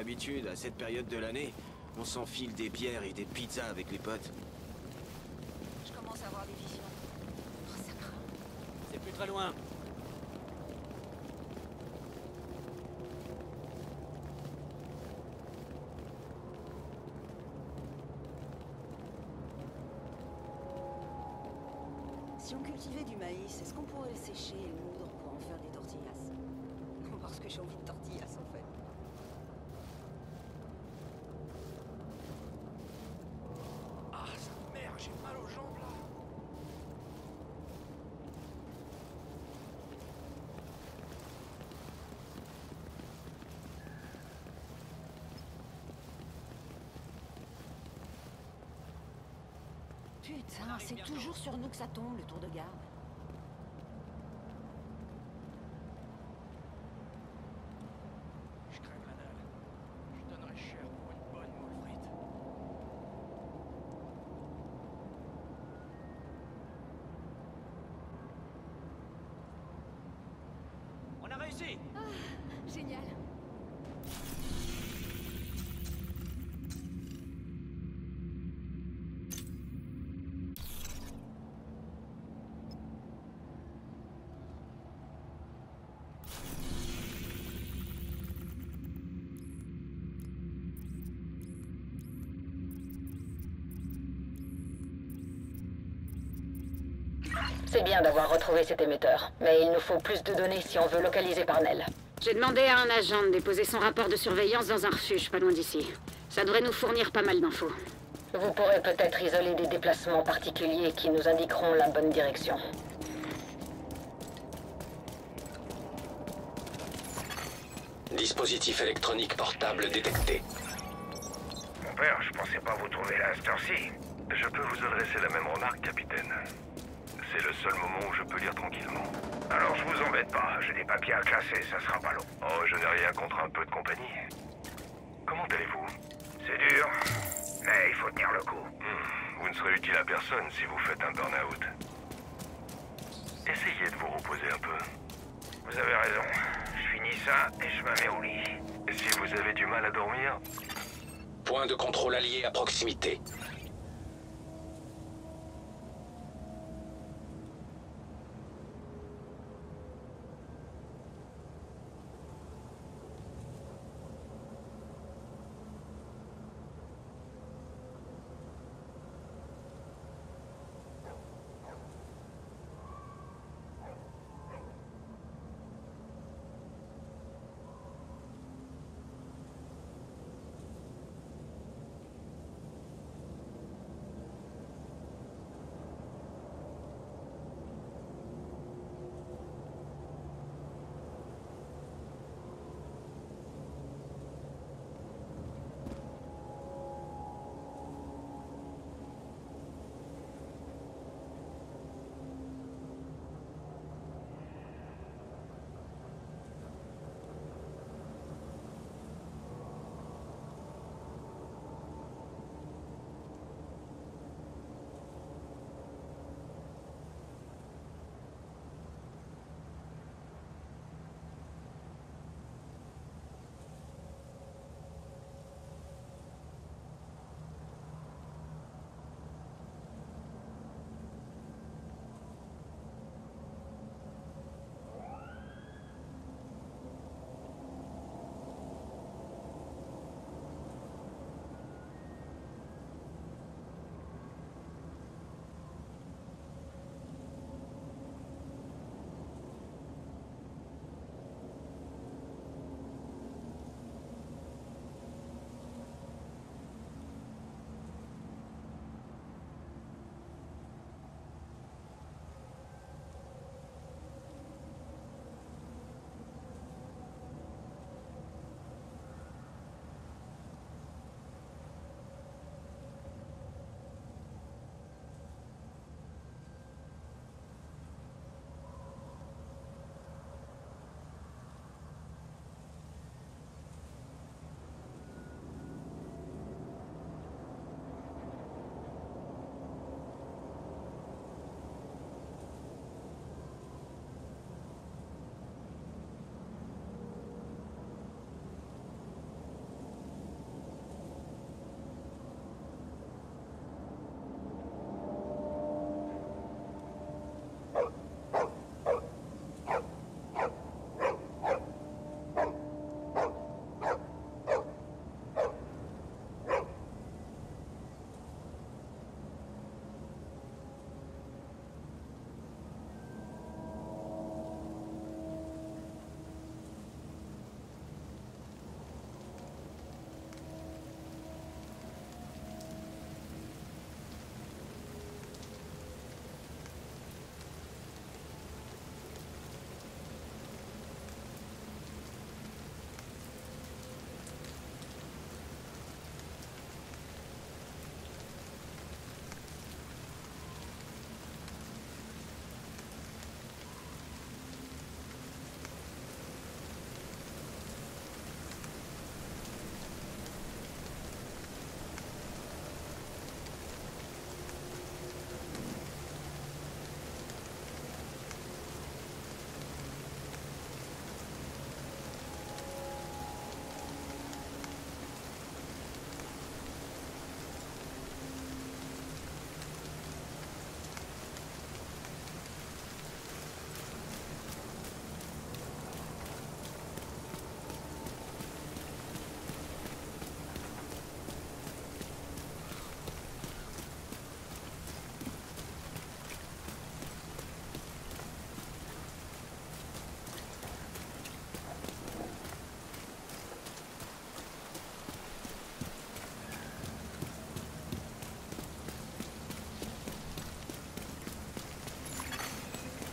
l'habitude, à cette période de l'année, on s'enfile des bières et des pizzas avec les potes. Je commence à avoir des visions. Oh, ça craint. C'est plus très loin. Si on cultivait du maïs, est-ce qu'on pourrait le sécher et le moudre pour en faire des tortillas? Non, parce que j'ai envie de tortillas en fait. Ah, sa mère, j'ai mal aux jambes là. Putain, c'est toujours sur nous que ça tombe, le tour de garde. Je crève la dalle. Je donnerais cher pour une bonne moule frite. On a réussi! Ah, génial. C'est bien d'avoir retrouvé cet émetteur, mais il nous faut plus de données si on veut localiser Parnell. J'ai demandé à un agent de déposer son rapport de surveillance dans un refuge pas loin d'ici. Ça devrait nous fournir pas mal d'infos. Vous pourrez peut-être isoler des déplacements particuliers qui nous indiqueront la bonne direction. Dispositif électronique portable détecté. Mon père, je pensais pas vous trouver là à cette heure-ci. Je peux vous adresser la même remarque, capitaine. C'est le seul moment où je peux lire tranquillement. Alors je vous embête pas, j'ai des papiers à classer, ça sera pas long. Oh, je n'ai rien contre un peu de compagnie. Comment allez-vous? C'est dur, mais il faut tenir le coup. Vous ne serez utile à personne si vous faites un burn-out. Essayez de vous reposer un peu. Vous avez raison. Je finis ça et je me mets au lit. Et si vous avez du mal à dormir? Point de contrôle allié à proximité.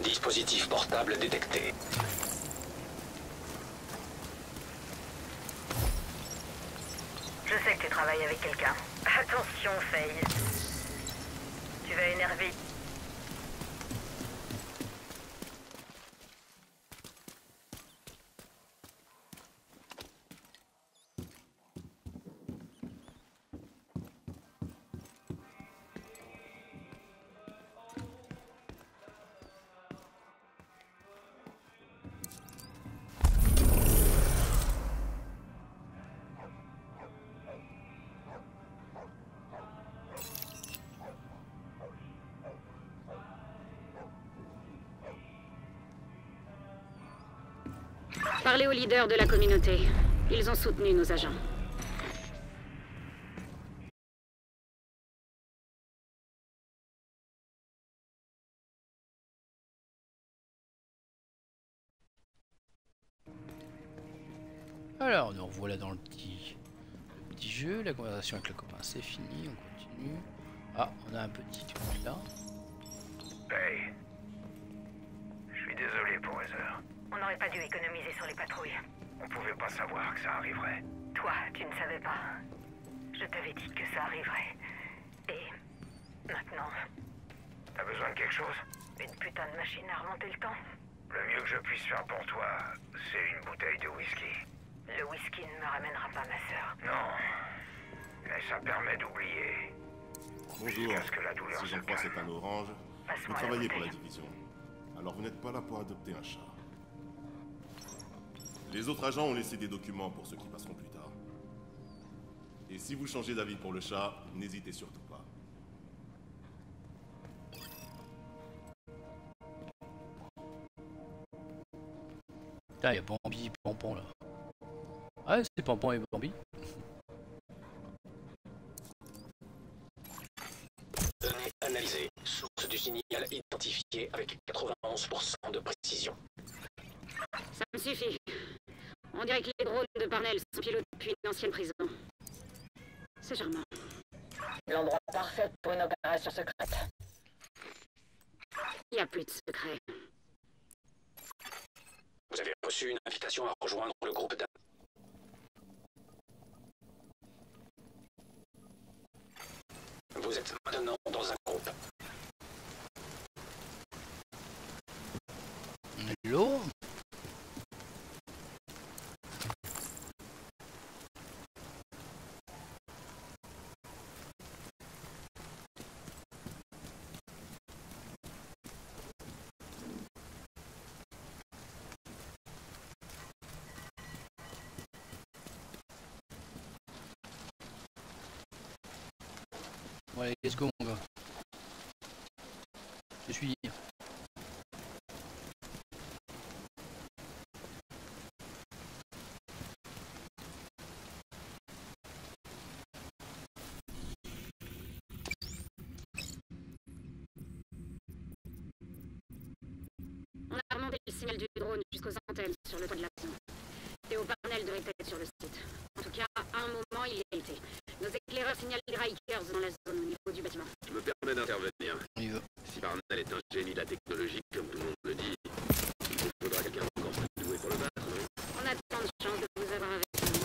Dispositif portable détecté. Je sais que tu travailles avec quelqu'un. Attention, Faye. Tu vas énerver. Parlez aux leaders de la communauté. Ils ont soutenu nos agents. Alors, nous revoilà dans le petit jeu. La conversation avec le copain, c'est fini. On continue. Ah, on a un petit truc là. Hey. Je suis désolé pour Heather. On n'aurait pas dû économiser sur les patrouilles. On pouvait pas savoir que ça arriverait. Toi, tu ne savais pas. Je t'avais dit que ça arriverait. Et maintenant, T'as besoin de quelque chose? une putain de machine à remonter le temps. Le mieux que je puisse faire pour toi, c'est une bouteille de whisky. Le whisky ne me ramènera pas ma sœur. Non. Mais ça permet d'oublier. Bonjour, Jusqu'à ce que la douleur si se j'en crois calme. c'est un orange. Vous Passe-moi la travaillez pour la bouteille. division. Alors vous n'êtes pas là pour adopter un chat. Les autres agents ont laissé des documents pour ceux qui passeront plus tard. Et si vous changez d'avis pour le chat, n'hésitez surtout pas. Là, il y a Bambi et Pompon là. Ouais, c'est Pompon et Bambi. Données analysées. Source du signal identifiée avec 91% de précision. Ça me suffit. On dirait que les drones de Parnell sont pilotés depuis une ancienne prison. C'est charmant. L'endroit parfait pour une opération secrète. Il n'y a plus de secret. Vous avez reçu une invitation à rejoindre le groupe d'un. Vous êtes maintenant dans un groupe. Hello. Ouais, let's go mon gars. Je suis. On a remonté le signal du drone jusqu'aux antennes sur le toit de la maison. Théo Parnell devrait être sur le site. En tout cas, à un moment, il y a été. Nos éclaireurs signalent les Rikers dans la zone au niveau du bâtiment. Je me permets d'intervenir. Si Parnell est un génie de la technologie, comme tout le monde le dit, il faudra quelqu'un encore plus doué pour le battre, non? On a tant de chance de vous avoir avec nous.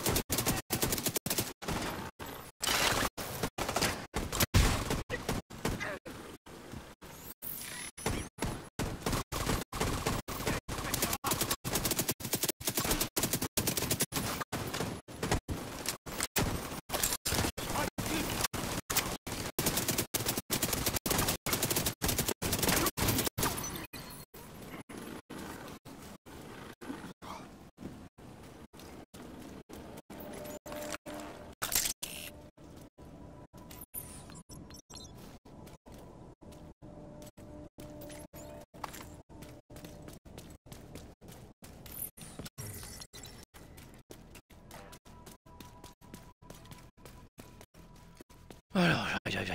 Alors, j'arrive.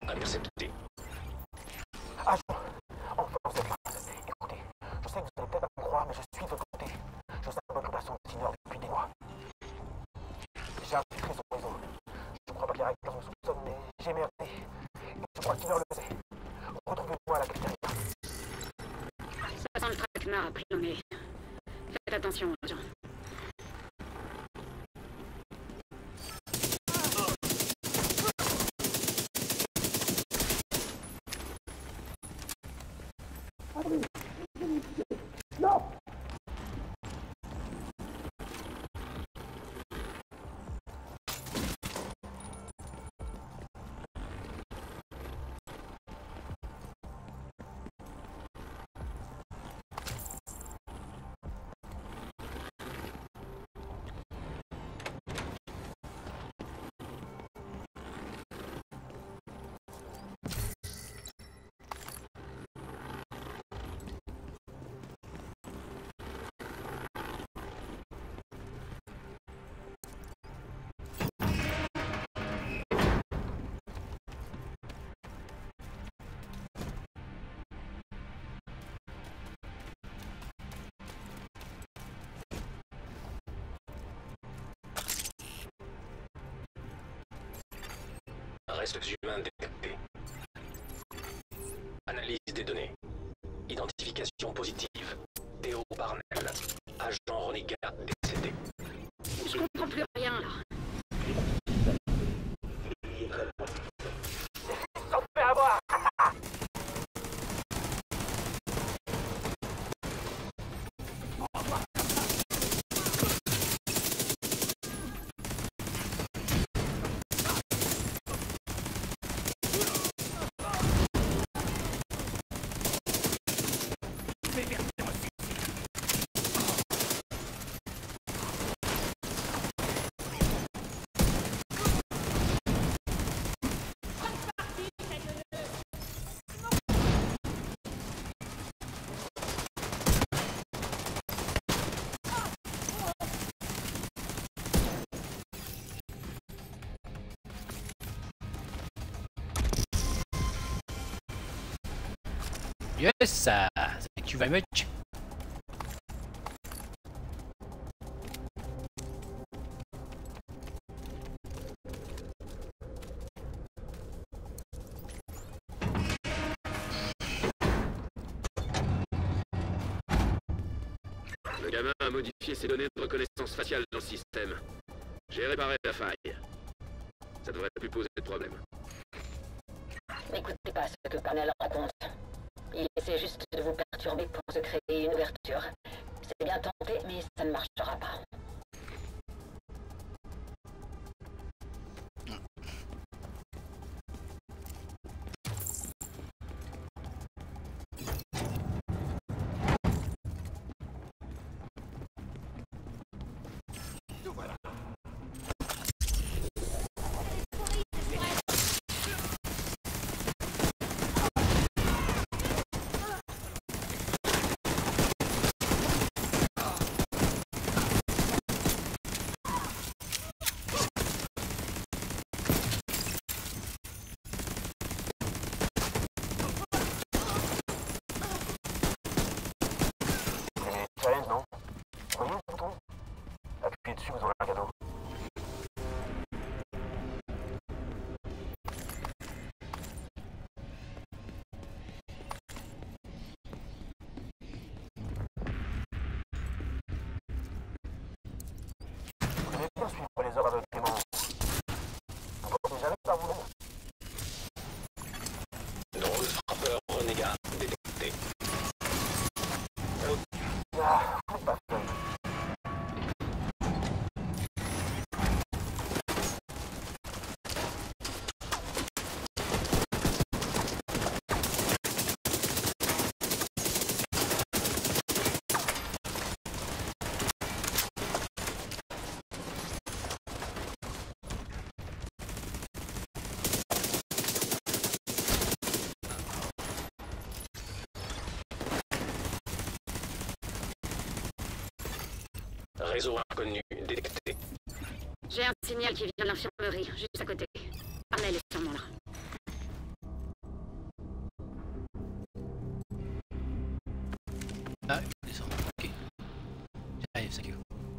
intercepté. Agent, enfin vous êtes là. Écoutez, je sais que vous allez peut-être pas me croire, mais je suis de votre côté. Je sabote l'opération de Sinner depuis des mois. J'ai infiltré son réseau. Je crois pas que les hackers me soupçonnent, mais j'ai merdé. Et je crois qu'il le sait. Retrouvez-moi à la cafétéria. Ça sent le traquenard a pris le nez. Faites attention, agent. Non! Restes humains détectés. Analyse des données. Identification positive. Théo Barnell. Agent renégat décédé. Je comprends plus rien, là. On se fait avoir! Yes, thank you very much. Le gamin a modifié ses données de reconnaissance faciale dans le système. J'ai réparé la faille. Ça devrait plus poser de problème. N'écoutez pas ce que Parnell raconte. Il essaie juste de vous perturber pour se créer une ouverture. C'est bien tenté, mais ça ne marchera pas. Challenge, non? Voyez ce bouton? Appuyez dessus, vous aurez un cadeau. Vous devez bien suivre les ordres aveuglément. Vous pensez jamais par vous-même. Drone frappeur renégat détecté. Ah, vous n'êtes pas fun. Réseau inconnu détecté. J'ai un signal qui vient de l'infirmerie, juste à côté. Parnell est sûrement là. Ah, descend. Ok. J'arrive, thank you.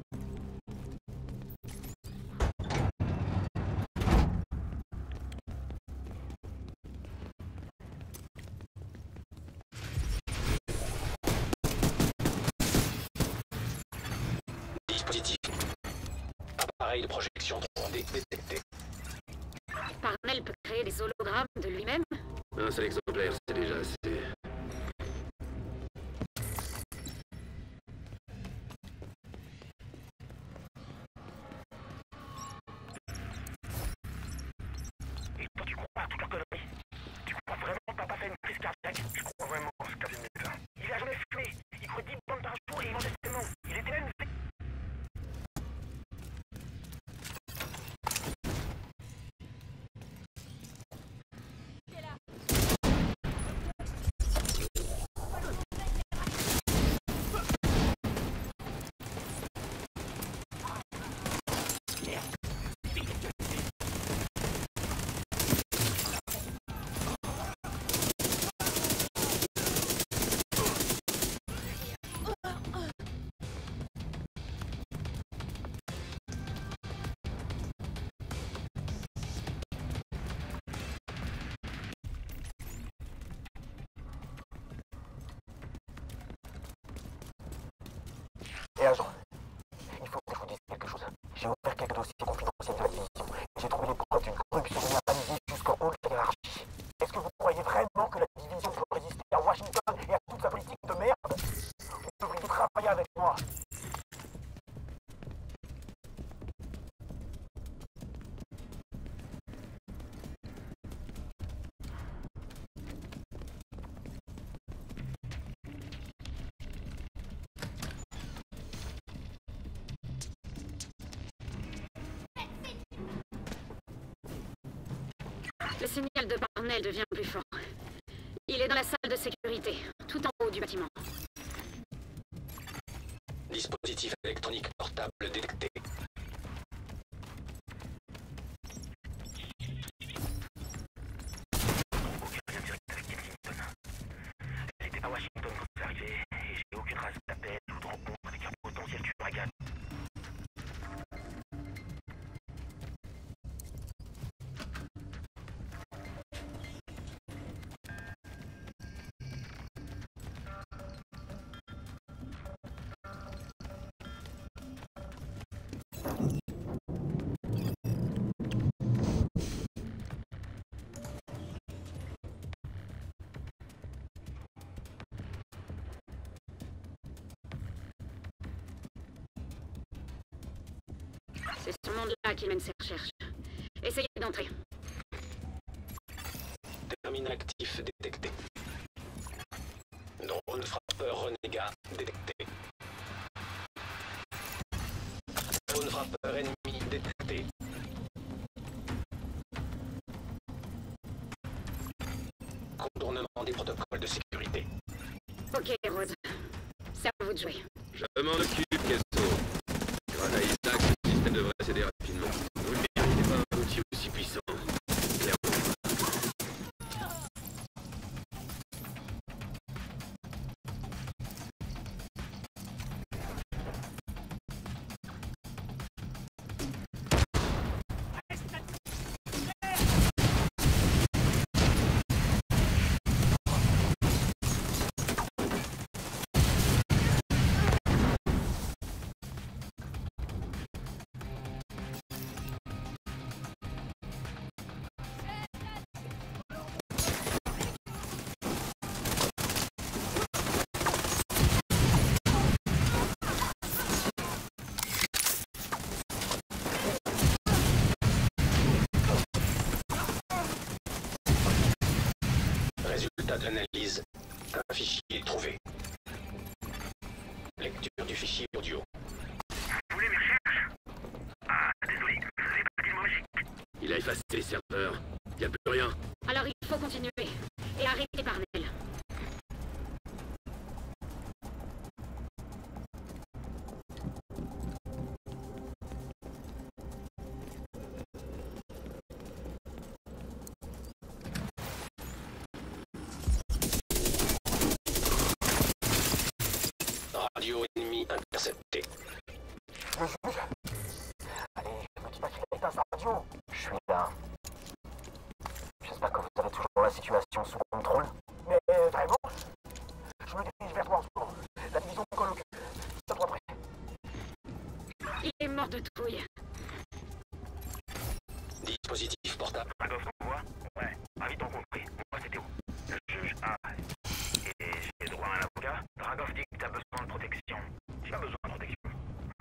Dispositif. Appareil de projection 3D détecté. Parnell peut créer des hologrammes de lui-même? Un seul exemplaire, c'est déjà assez. Et toi, tu crois à toute la connerie? Tu crois vraiment que papa fait une crise cardiaque? Je crois vraiment ce cabinet là. Il a jamais fumé. Il croit 10 bandes par jour et il mangeait tellement. Il était même... Et agent, il faut que je vous dise quelque chose. J'ai ouvert quelques dossiers confidentiels de la division. J'ai trouvé les preuves d'une corruption organisée jusqu'en haut de la hiérarchie. Est-ce que vous croyez vraiment que la division peut résister à Washington et à toute sa politique de merde? Vous devriez travailler avec moi. Le signal de Parnell devient plus fort. Il est dans la salle de sécurité, tout en haut du bâtiment. Dispositif électronique portable détecté. Aucun lien direct avec Kensington. Elle était à Washington quand c'est arrivé, et j'ai aucune trace d'appel ou de rencontre avec un potentiel tueur à gages. C'est ce monde-là qui mène ses recherches. Essayez d'entrer. Terminal actif détecté. Drone frappeur renégat détecté. Drone frappeur ennemi détecté. Contournement des protocoles de sécurité. Ok, Rhodes. C'est à vous de jouer. Je m'en occupe, Kesso. Grâce à Isaac, le système devrait céder rapidement. Vous ne méritez pas un outil aussi puissant. Clairement. Résultat d'analyse. Un fichier trouvé. Lecture du fichier audio. Vous voulez mes recherches? Ah, désolé, j'ai pas dit le mot magique. Il a effacé les serveurs. Y a plus rien. Alors il faut continuer. Et arrêter Parnell. intercepté. Le juge? Allez, me dis pas qu'il a éteint sa radio. Je suis là. J'espère que vous avez toujours la situation sous contrôle. Mais vraiment, je me dirige vers toi en ce moment. La division colloque. Tiens-toi prêt. Il est mort de trouille. Dispositif portable. Dragov t'envoie? Ouais, ravi de rencontrer. Moi, c'était où? Le juge A. Et j'ai droit à un avocat? Dragov dit que t'as besoin de protection. J'ai pas besoin de protection.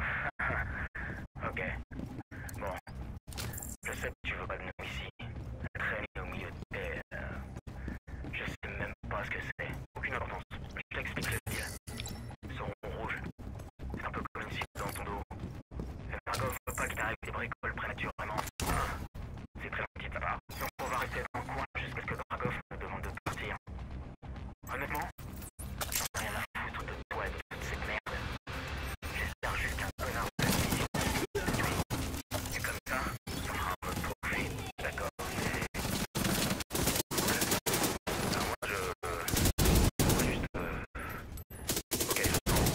Ok. Bon. Je sais que tu veux pas de nous ici. Traîner au milieu de terre. Je sais même pas ce que c'est. Aucune importance. Je t'explique le deal. Ce rond rouge. C'est un peu comme une cible dans ton dos. Dragov veut pas qu'il t'arrive des bricoles prématurément. C'est très gentil de sa part. Donc on va rester dans le coin jusqu'à ce que Dragov nous demande de partir. Honnêtement, j'en ai rien à foutre de toi et de toute cette merde. J'espère juste qu'un connard de la division te tue. Et comme ça, on fera un mode profil. D'accord. Alors moi je... juste... Ok, je sens.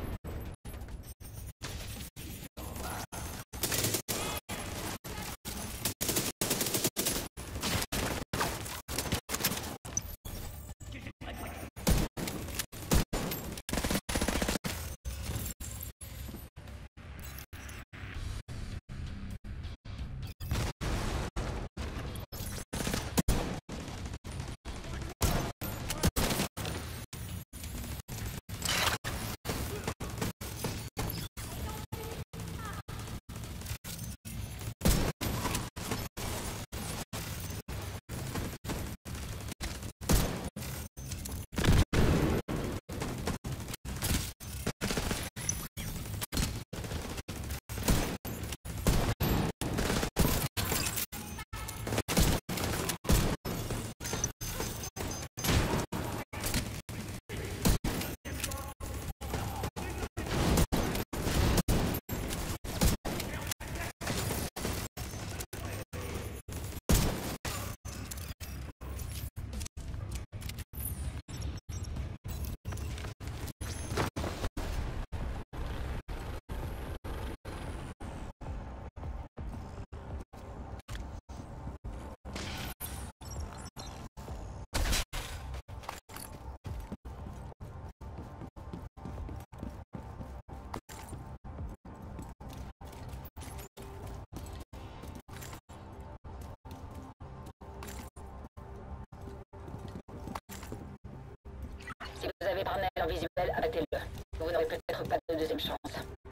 Si vous avez Parnell en visuel, abattez-le. Vous n'aurez peut-être pas de deuxième chance.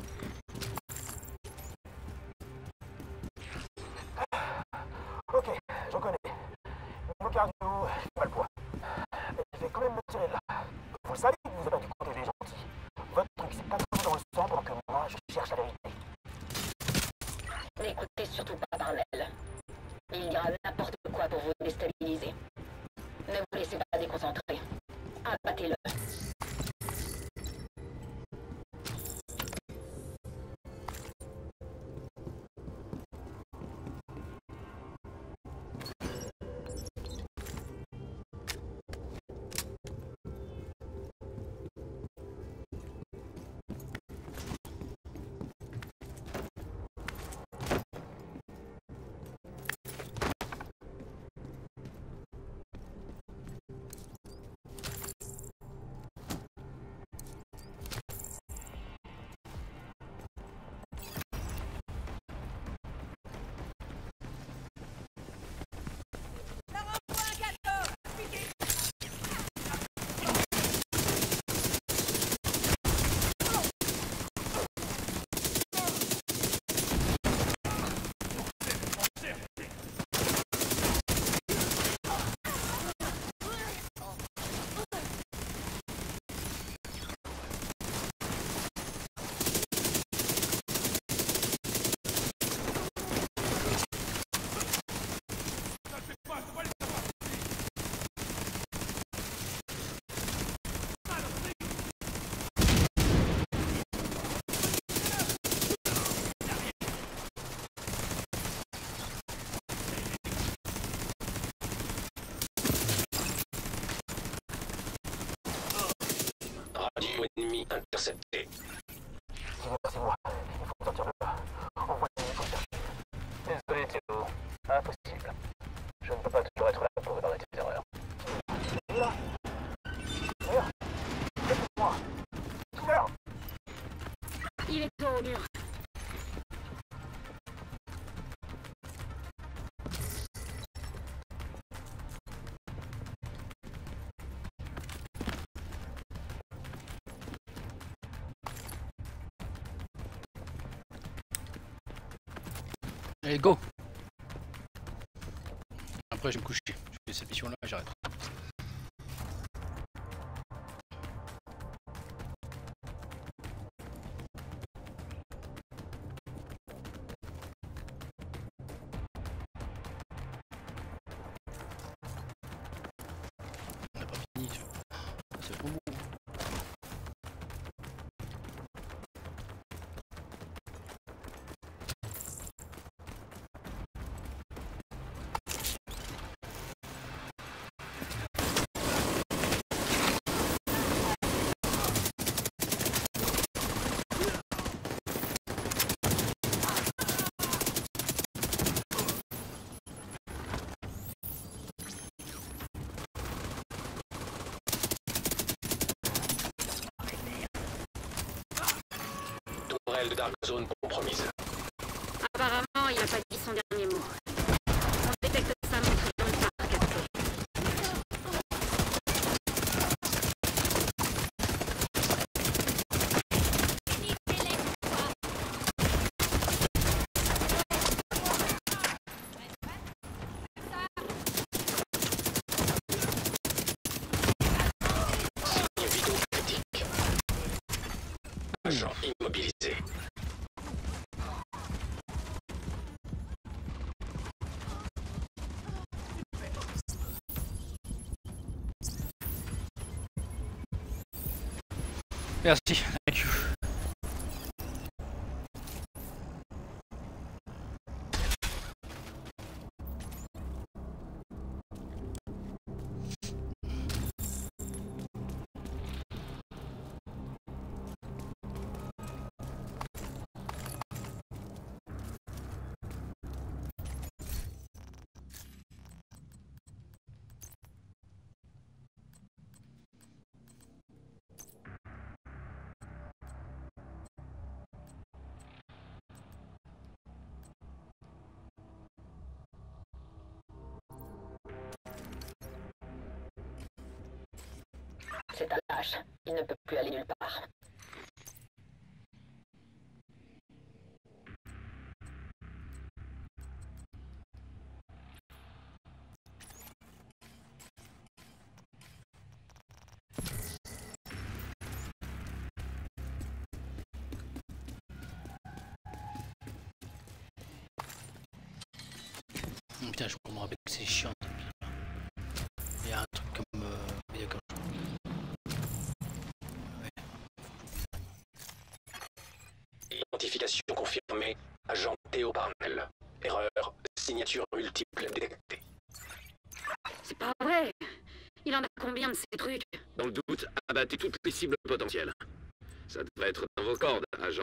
Ok, je connais. Niveau cardio, j'ai pas le poids. Mais je vais quand même me tirer de là. Vous le savez que vous êtes pas du côté des gentils. Votre truc, c'est pas toujours dans le sang pendant que moi, je cherche la vérité. N'écoutez surtout pas Parnell. Il dira n'importe quoi pour vous déstabiliser. Ne vous laissez pas déconcentrer. Abattez-le. Radio ennemi intercepté. Merci-moi. Il faut sortir de là. Envoie une hélicoptère. Désolé Théo, impossible. Je ne peux pas toujours être là pour réparer tes erreurs. Là. Merde. Laisse-moi. Merde. Il est au mur. Allez, go! Après, je vais me coucher. Je fais cette mission-là, j'arrête. On n'a pas fini. C'est trop beau. Tourelle de Dark Zone compromise. Apparemment, il n'a pas dit son dernier mot. On détecte sa montre dans le parc à pied. Signe vitaux critique. Agent immobilisé. Merci, thank you. C'est un lâche. Il ne peut plus aller nulle part. Putain, je me rappelle que c'est chiant. Il y a un truc comme... oui, d'accord. Identification confirmée. Agent Théo Parnell. Erreur. Signature multiple détectée. C'est pas vrai. Il en a combien de ces trucs? Dans le doute, abattez toutes les cibles potentielles. Ça devrait être dans vos cordes, agent.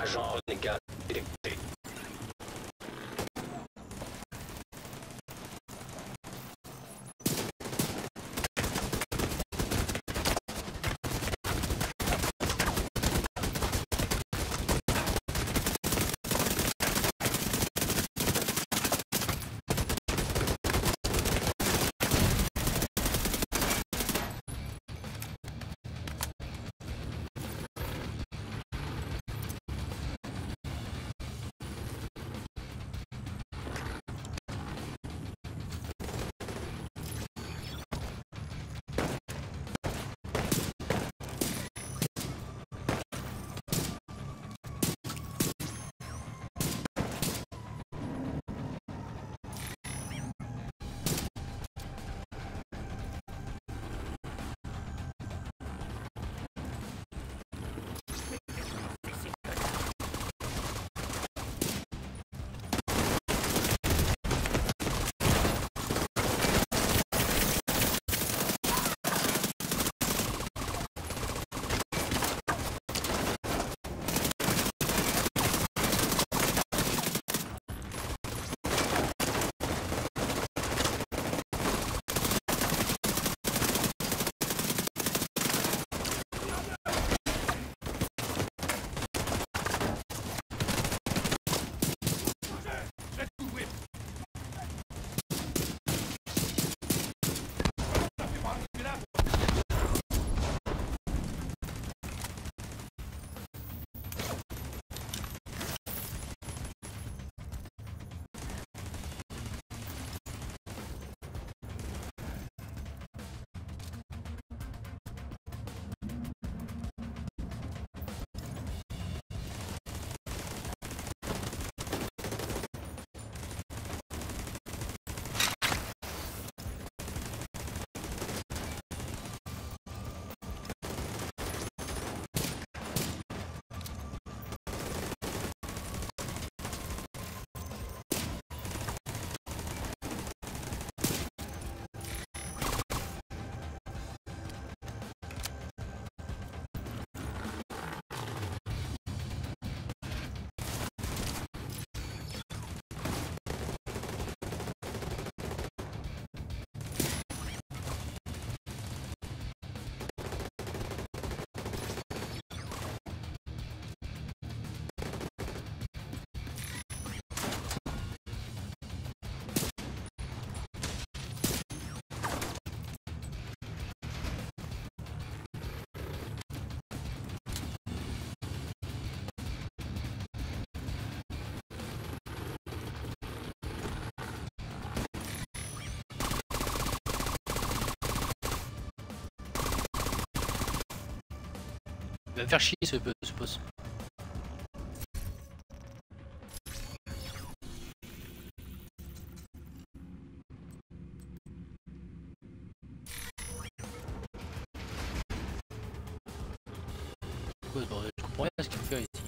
Agent renégat détecté. Il va me faire chier ce boss. Quoi ce bordel? Je comprends rien à ce qu'il fait ici.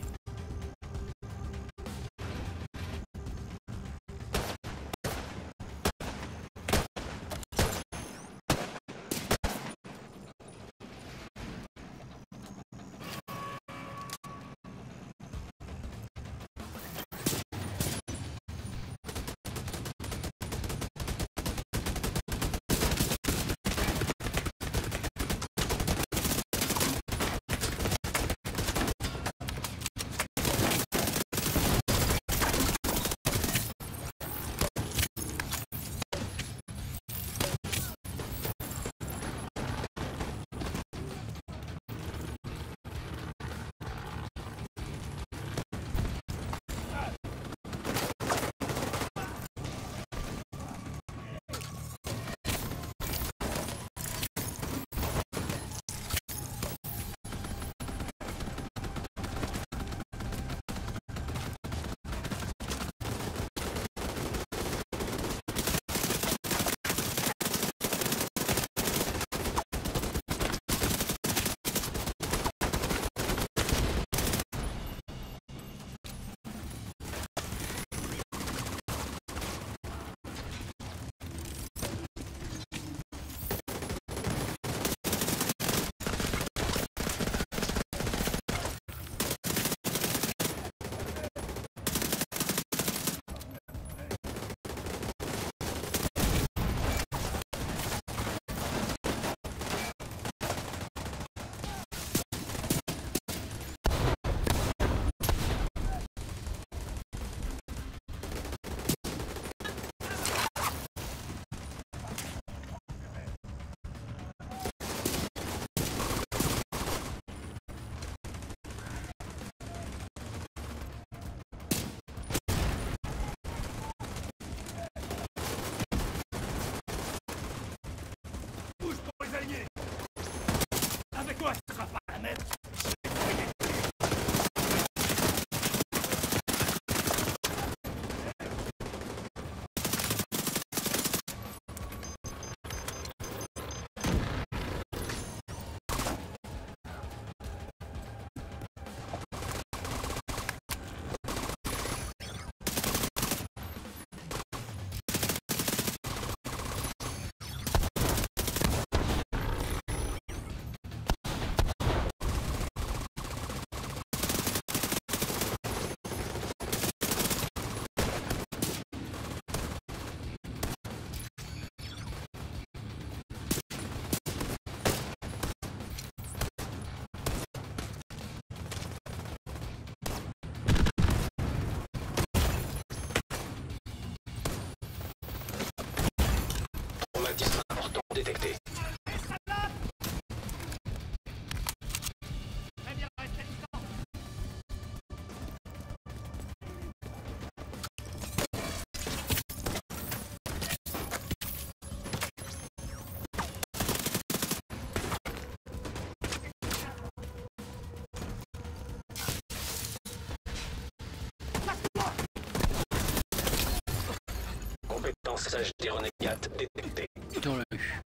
Passage des renégates détecté. Dans la rue.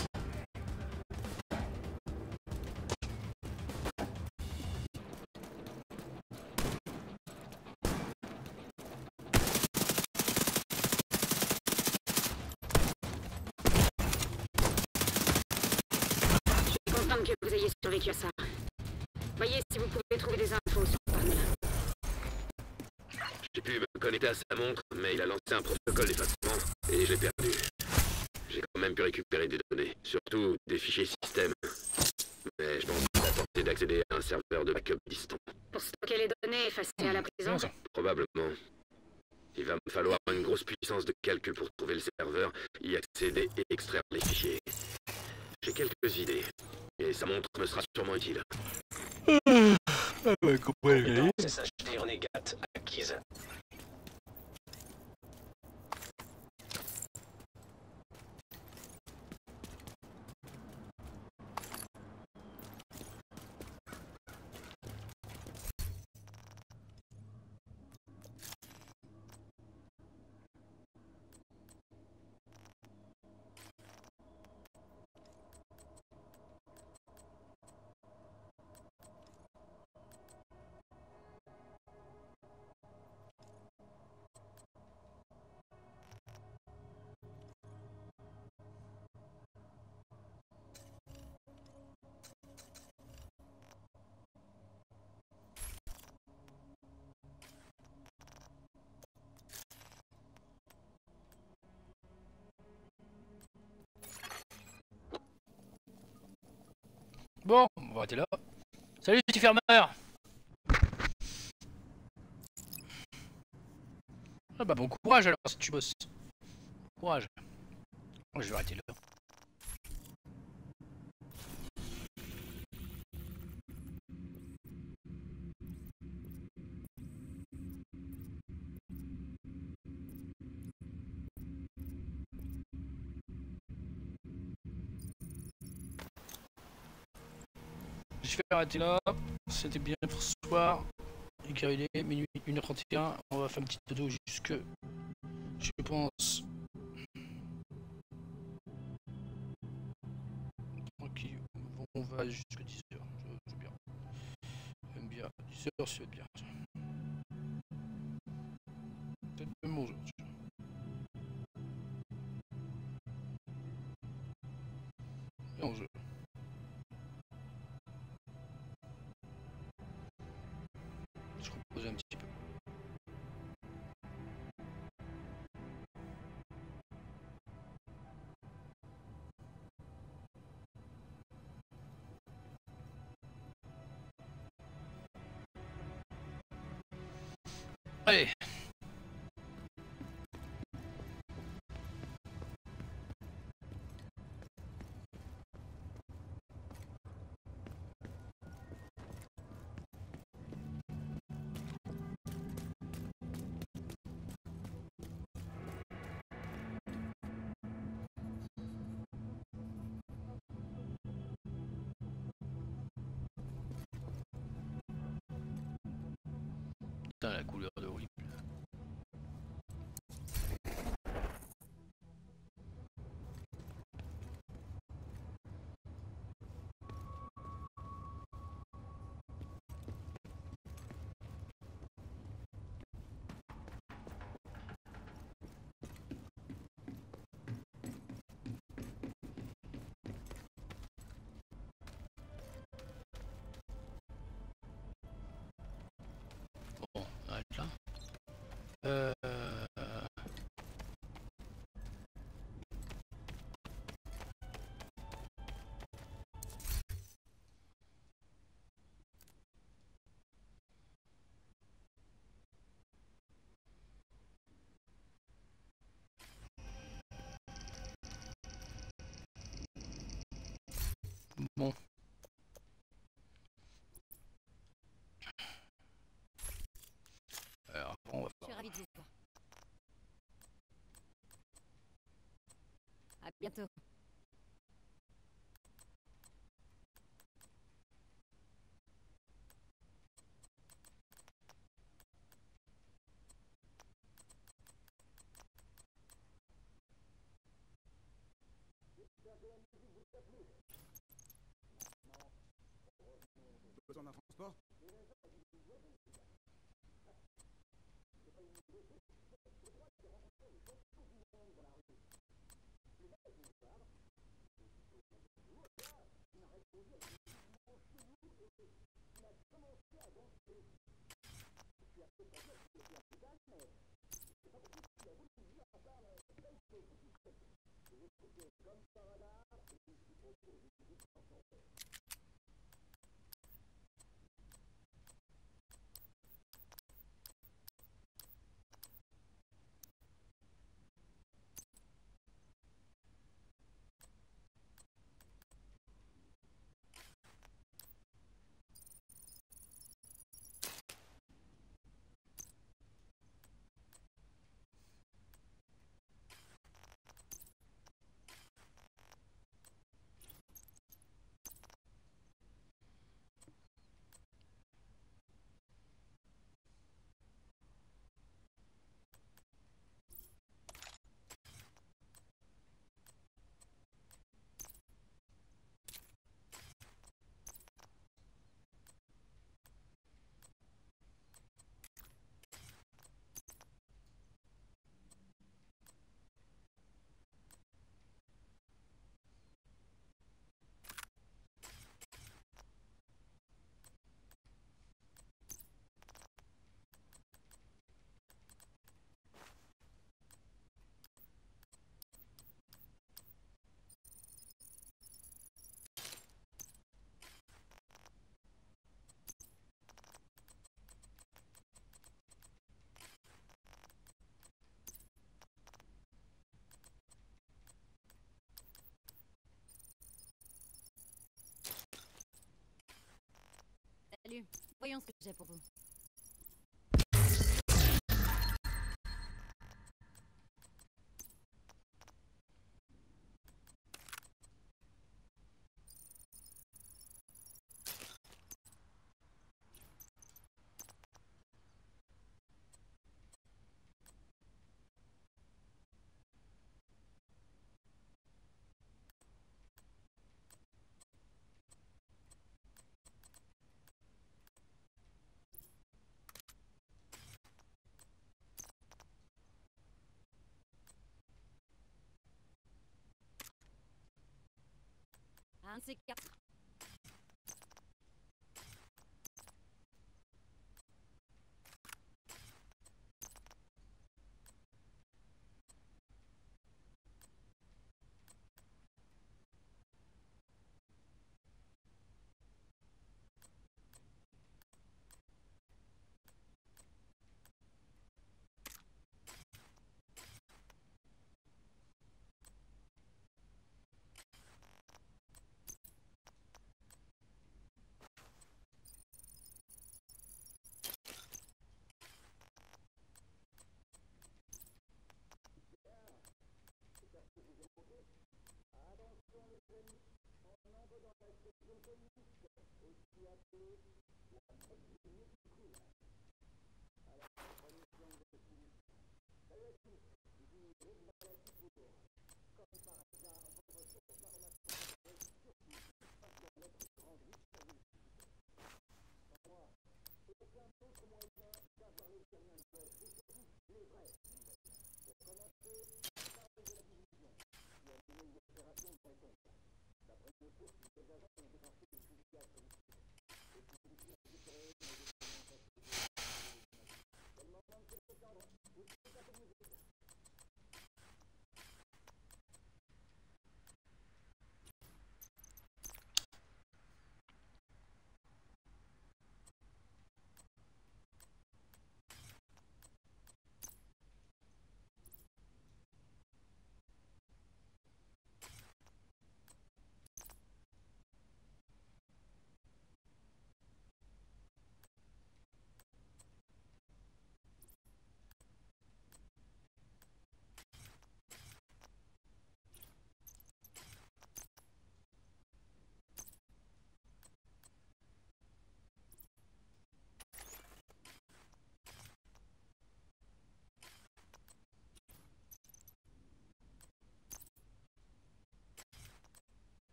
Je suis contente que vous ayez survécu à ça. Voyez si vous pouvez trouver des infos sur Parnell. J'ai pu me connecter à sa montre, mais il a lancé un protocole d'effacement et je l'ai perdu. J'ai quand même pu récupérer des données, surtout des fichiers système. Mais je pense qu'il a tenté d'accéder à un serveur de backup distant. Pour stocker les données effacées à la prison. Probablement. Il va me falloir une grosse puissance de calcul pour trouver le serveur, y accéder et extraire les fichiers. J'ai quelques idées, et sa montre me sera sûrement utile. SHD renégate acquise. Bon, on va arrêter là. Salut petit fermeur. Ah bah bon courage alors si tu bosses. Bon courage. Je vais arrêter là. Je vais arrêter là. C'était bien pour ce soir. Il est minuit 1h31. On va faire une petite dodo jusque. Je pense. Tranquille. On va jusqu'à 10h. Je bien. J'aime bien. 10h, c'est bien. Peut-être même 11h. Et 11h. Je repose un petit peu. Allez. Putain, la couleur de horrible. Bon, on arrête là. Bon. Alors, on va Je suis ravie de vous voir. À bientôt. Salut, voyons ce que j'ai pour vous. Un de ces quatre.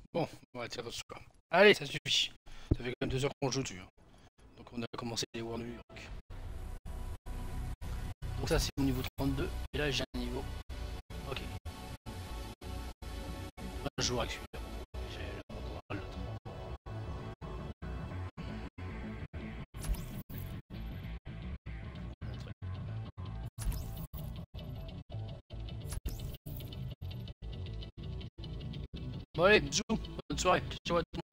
Bon, on va tirer sur ça. Allez, ça suffit. Ça fait quand même 2 heures qu'on joue dessus. Hein. Donc on a commencé les War New York. Donc ça c'est mon niveau 32. Et là j'ai un niveau. Ok. Un joueur avec celui-là. J'ai l'autre. Bon allez, bisous, bonne soirée, ciao à tout le monde.